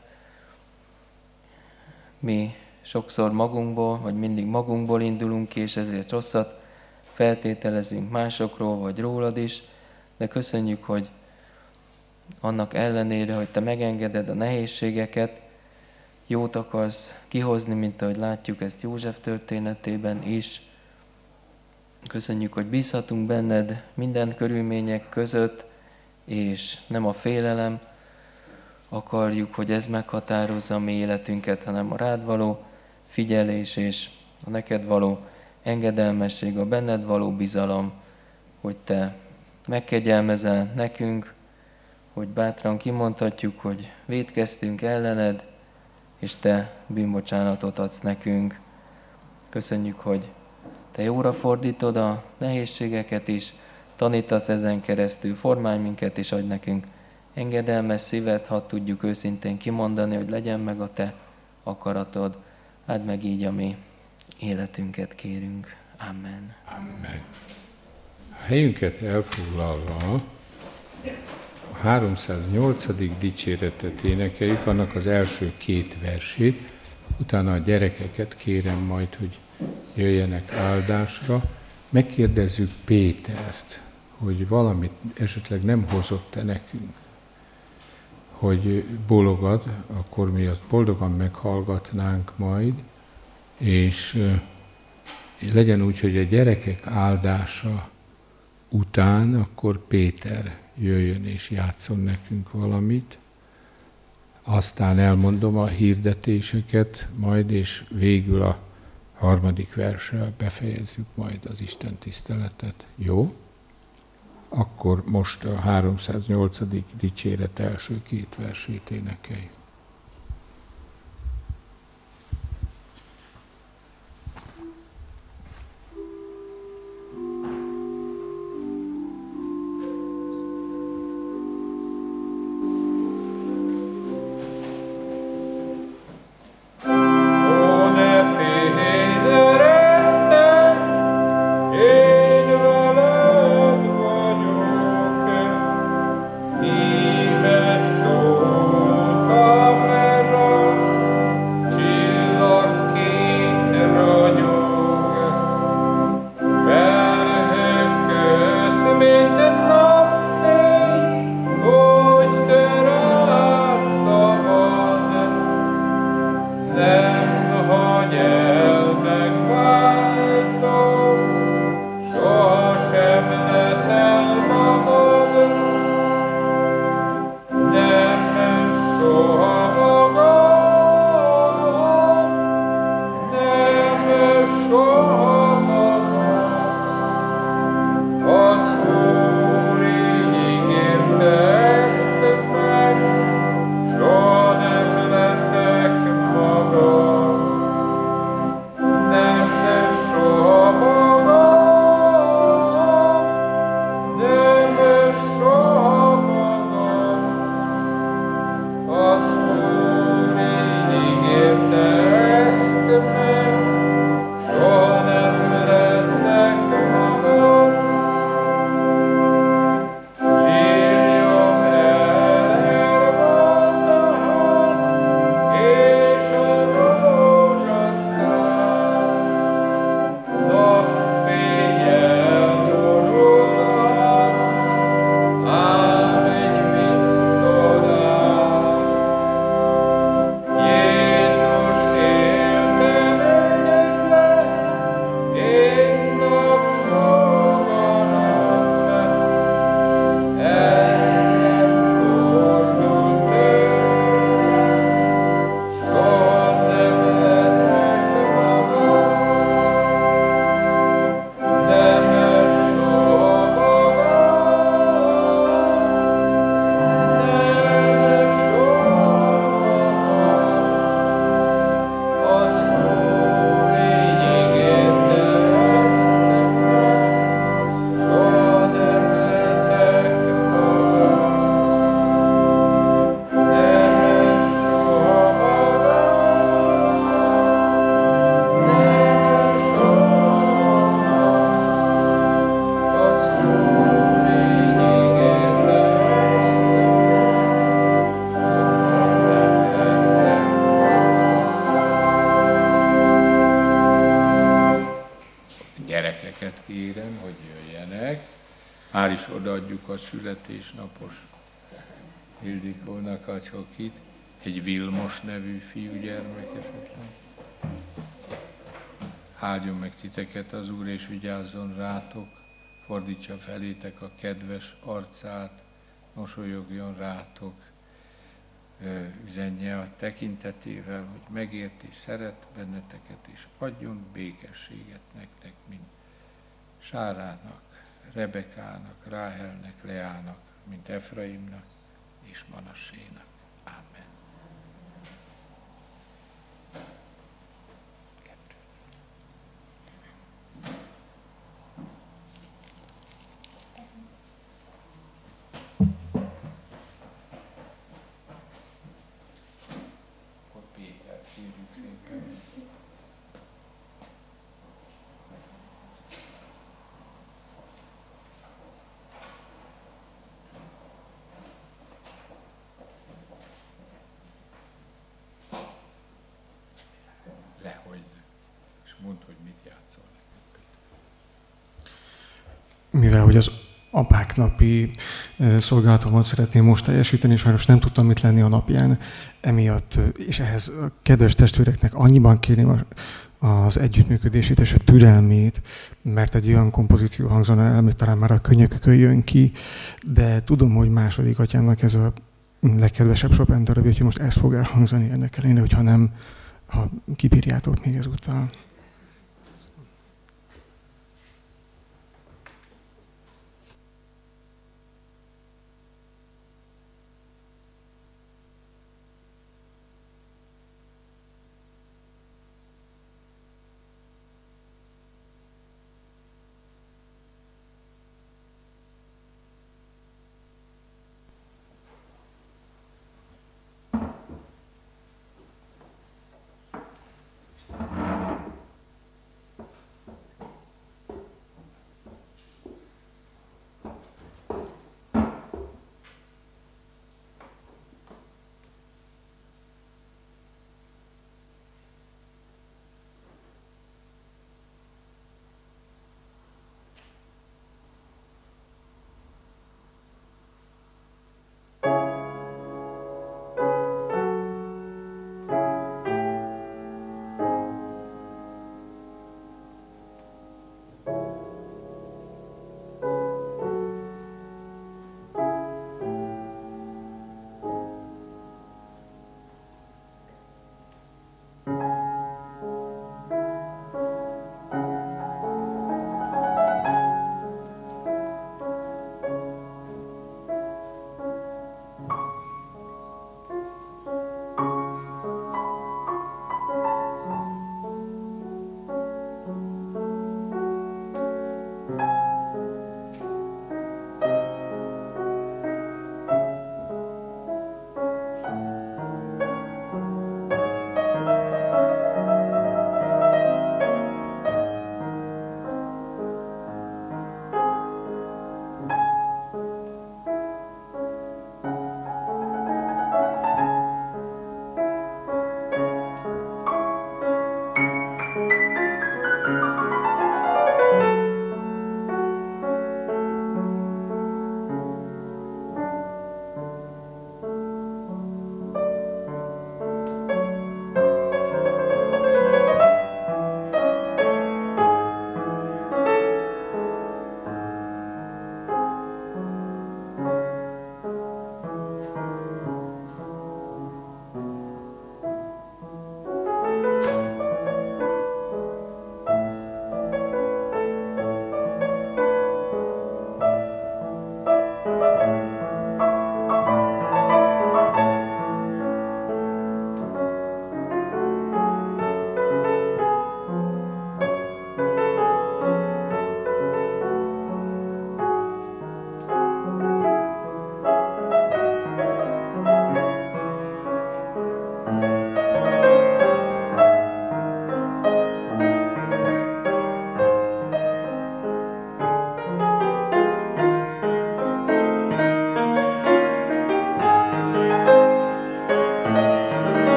Mi sokszor magunkból, vagy mindig magunkból indulunk ki, és ezért rosszat feltételezünk másokról, vagy rólad is, de köszönjük, hogy annak ellenére, hogy te megengeded a nehézségeket, jót akarsz kihozni, mint ahogy látjuk ezt József történetében is. Köszönjük, hogy bízhatunk benned minden körülmények között, és nem a félelem akarjuk, hogy ez meghatározza a mi életünket, hanem a rád való figyelés és a neked való engedelmesség, a benned való bizalom, hogy te megkegyelmezel nekünk, hogy bátran kimondhatjuk, hogy vétkeztünk ellened, és te bűnbocsánatot adsz nekünk. Köszönjük, hogy te jóra fordítod a nehézségeket is, tanítasz ezen keresztül, formálj minket és adj nekünk engedelmes szívet, hadd tudjuk őszintén kimondani, hogy legyen meg a te akaratod. Áld meg így a mi életünket, kérünk. Amen. Amen. A helyünket elfoglalva a háromszáznyolcadik dicséretet énekeljük, annak az első két versét, utána a gyerekeket kérem majd, hogy jöjjenek áldásra. Megkérdezzük Pétert, hogy valamit esetleg nem hozott-e nekünk, hogy bólogad, akkor mi azt boldogan meghallgatnánk majd, és legyen úgy, hogy a gyerekek áldása után akkor Péter jöjjön és játszon nekünk valamit, aztán elmondom a hirdetéseket majd, és végül a harmadik verssel befejezzük majd az Isten tiszteletet. Jó? Akkor most a háromszáznyolcadik dicséret első két versét énekeljük. Oh születésnapos Ildikónak a csokit, egy Vilmos nevű fiúgyermek esetleg. Áldjon meg titeket az Úr, és vigyázzon rátok, fordítsa felétek a kedves arcát, mosolyogjon rátok, üzenje a tekintetével, hogy megért és szeret benneteket, és adjon békességet nektek, mint Sárának, Rebekának, Ráhelnek, Leának, mint Efraimnak és Manassénak. Ámen. Akkor Péter, kérjük szépen. Lehogy, és mondd, hogy mit játszol neked. Mivel hogy az apák napi szolgálatomat szeretném most teljesíteni, sajnos nem tudtam itt lenni a napján, emiatt, és ehhez a kedves testvéreknek annyiban kérném az együttműködését és a türelmét, mert egy olyan kompozíció hangzana el, amit talán már a könnyökökön jön ki, de tudom, hogy második atyámnak ez a legkedvesebb Chopin darabja, úgyhogy most ez fog elhangzani ennek ellenére, hogyha nem, ha kibírjátok még ezúttal.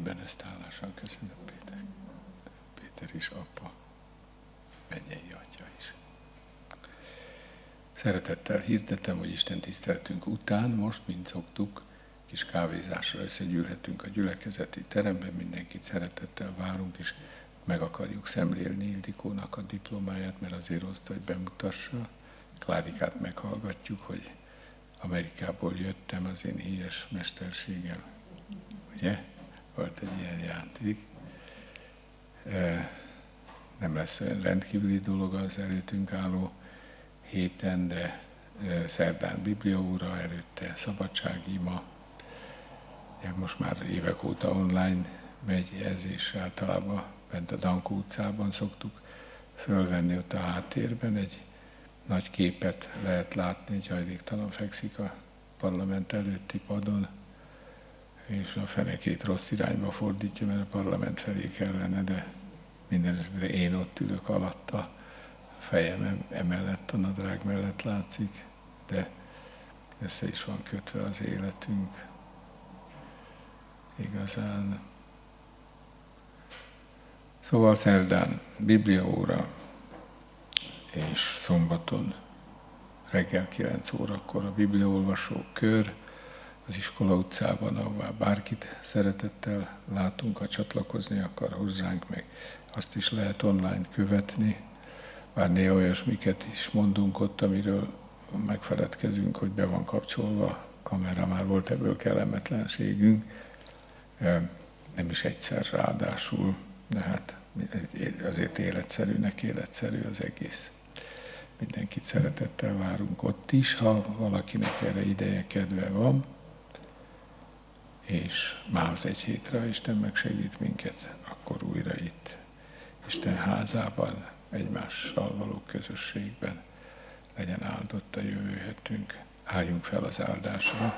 nevében ezt hálásan köszönöm, Péter. Péter is apa, mennyei atya is. Szeretettel hirdetem, hogy Isten tiszteltünk után, most, mint szoktuk, kis kávézásra összegyűlhetünk a gyülekezeti teremben, mindenkit szeretettel várunk, és meg akarjuk szemlélni Ildikónak a diplomáját, mert azért hozta, hogy bemutassa. Klárikát meghallgatjuk, hogy Amerikából jöttem az én híres mesterségem. Ugye? Volt egy ilyen játék. Nem lesz olyan rendkívüli dolog az előttünk álló héten, de szerdán bibliaóra, előtte szabadságima. Most már évek óta online megy ez, és általában bent a Dankó utcában szoktuk fölvenni, ott a háttérben egy nagy képet lehet látni, egy hajléktalan fekszik a parlament előtti padon, és a fenekét rossz irányba fordítja, mert a parlament felé kellene, de mindenesetre én ott ülök alatta, a fejem emellett, a nadrág mellett látszik, de össze is van kötve az életünk. Igazán. Szóval szerdán bibliaóra, és szombaton reggel kilenc órakor a bibliaolvasó kör az Iskola utcában, ahová bárkit szeretettel látunk, ha csatlakozni akar hozzánk, meg azt is lehet online követni, bár néha olyasmiket is mondunk ott, amiről megfeledkezünk, hogy be van kapcsolva a kamera, már volt ebből kellemetlenségünk, nem is egyszer ráadásul, de hát azért életszerűnek életszerű az egész. Mindenkit szeretettel várunk ott is, ha valakinek erre ideje, kedve van, és már az egy hétre Isten megsegít minket, akkor újra itt, Isten házában, egymással való közösségben legyen áldott a jövő hetünk. Álljunk fel az áldásra.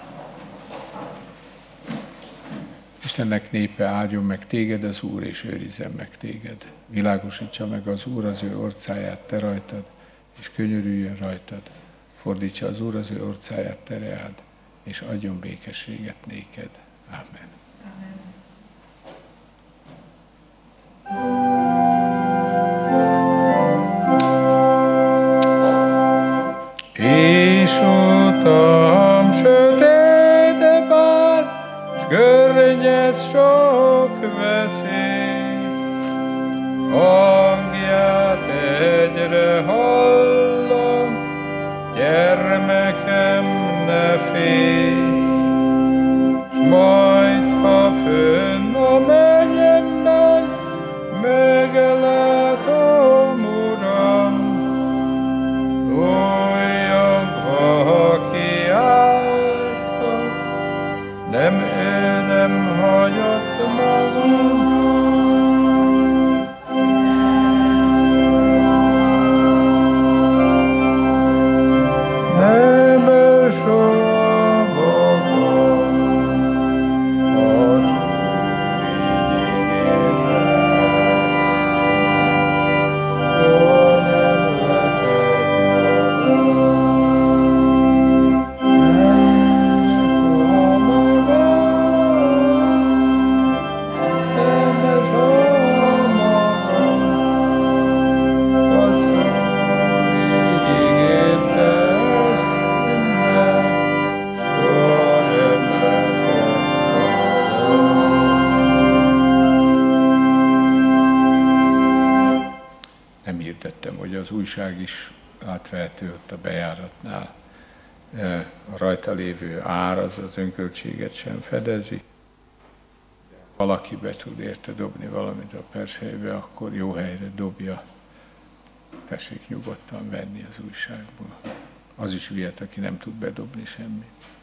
Istennek népe, áldjon meg téged az Úr, és őrizzen meg téged. Világosítsa meg az Úr az ő orcáját te rajtad, és könyörüljön rajtad. Fordítsa az Úr az ő orcáját te reád, és adjon békességet néked. Amen. És utam sötét bár, s görnyez sok veszély, hangját egyre hallom, gyermekem ne félj, s majd ha fönn a mennyemben meglátom, Uram, újjongva kiáltom, nem ő nem hagyott magam. Nem soha magam, az Úr így ígért, ó, nem leszek magam. Az újság is átvehető ott a bejáratnál. A rajta lévő ár az az önköltséget sem fedezi. Valaki be tud érte dobni valamit a persejébe, akkor jó helyre dobja. Tessék nyugodtan venni az újságból. Az is vihet, aki nem tud bedobni semmit.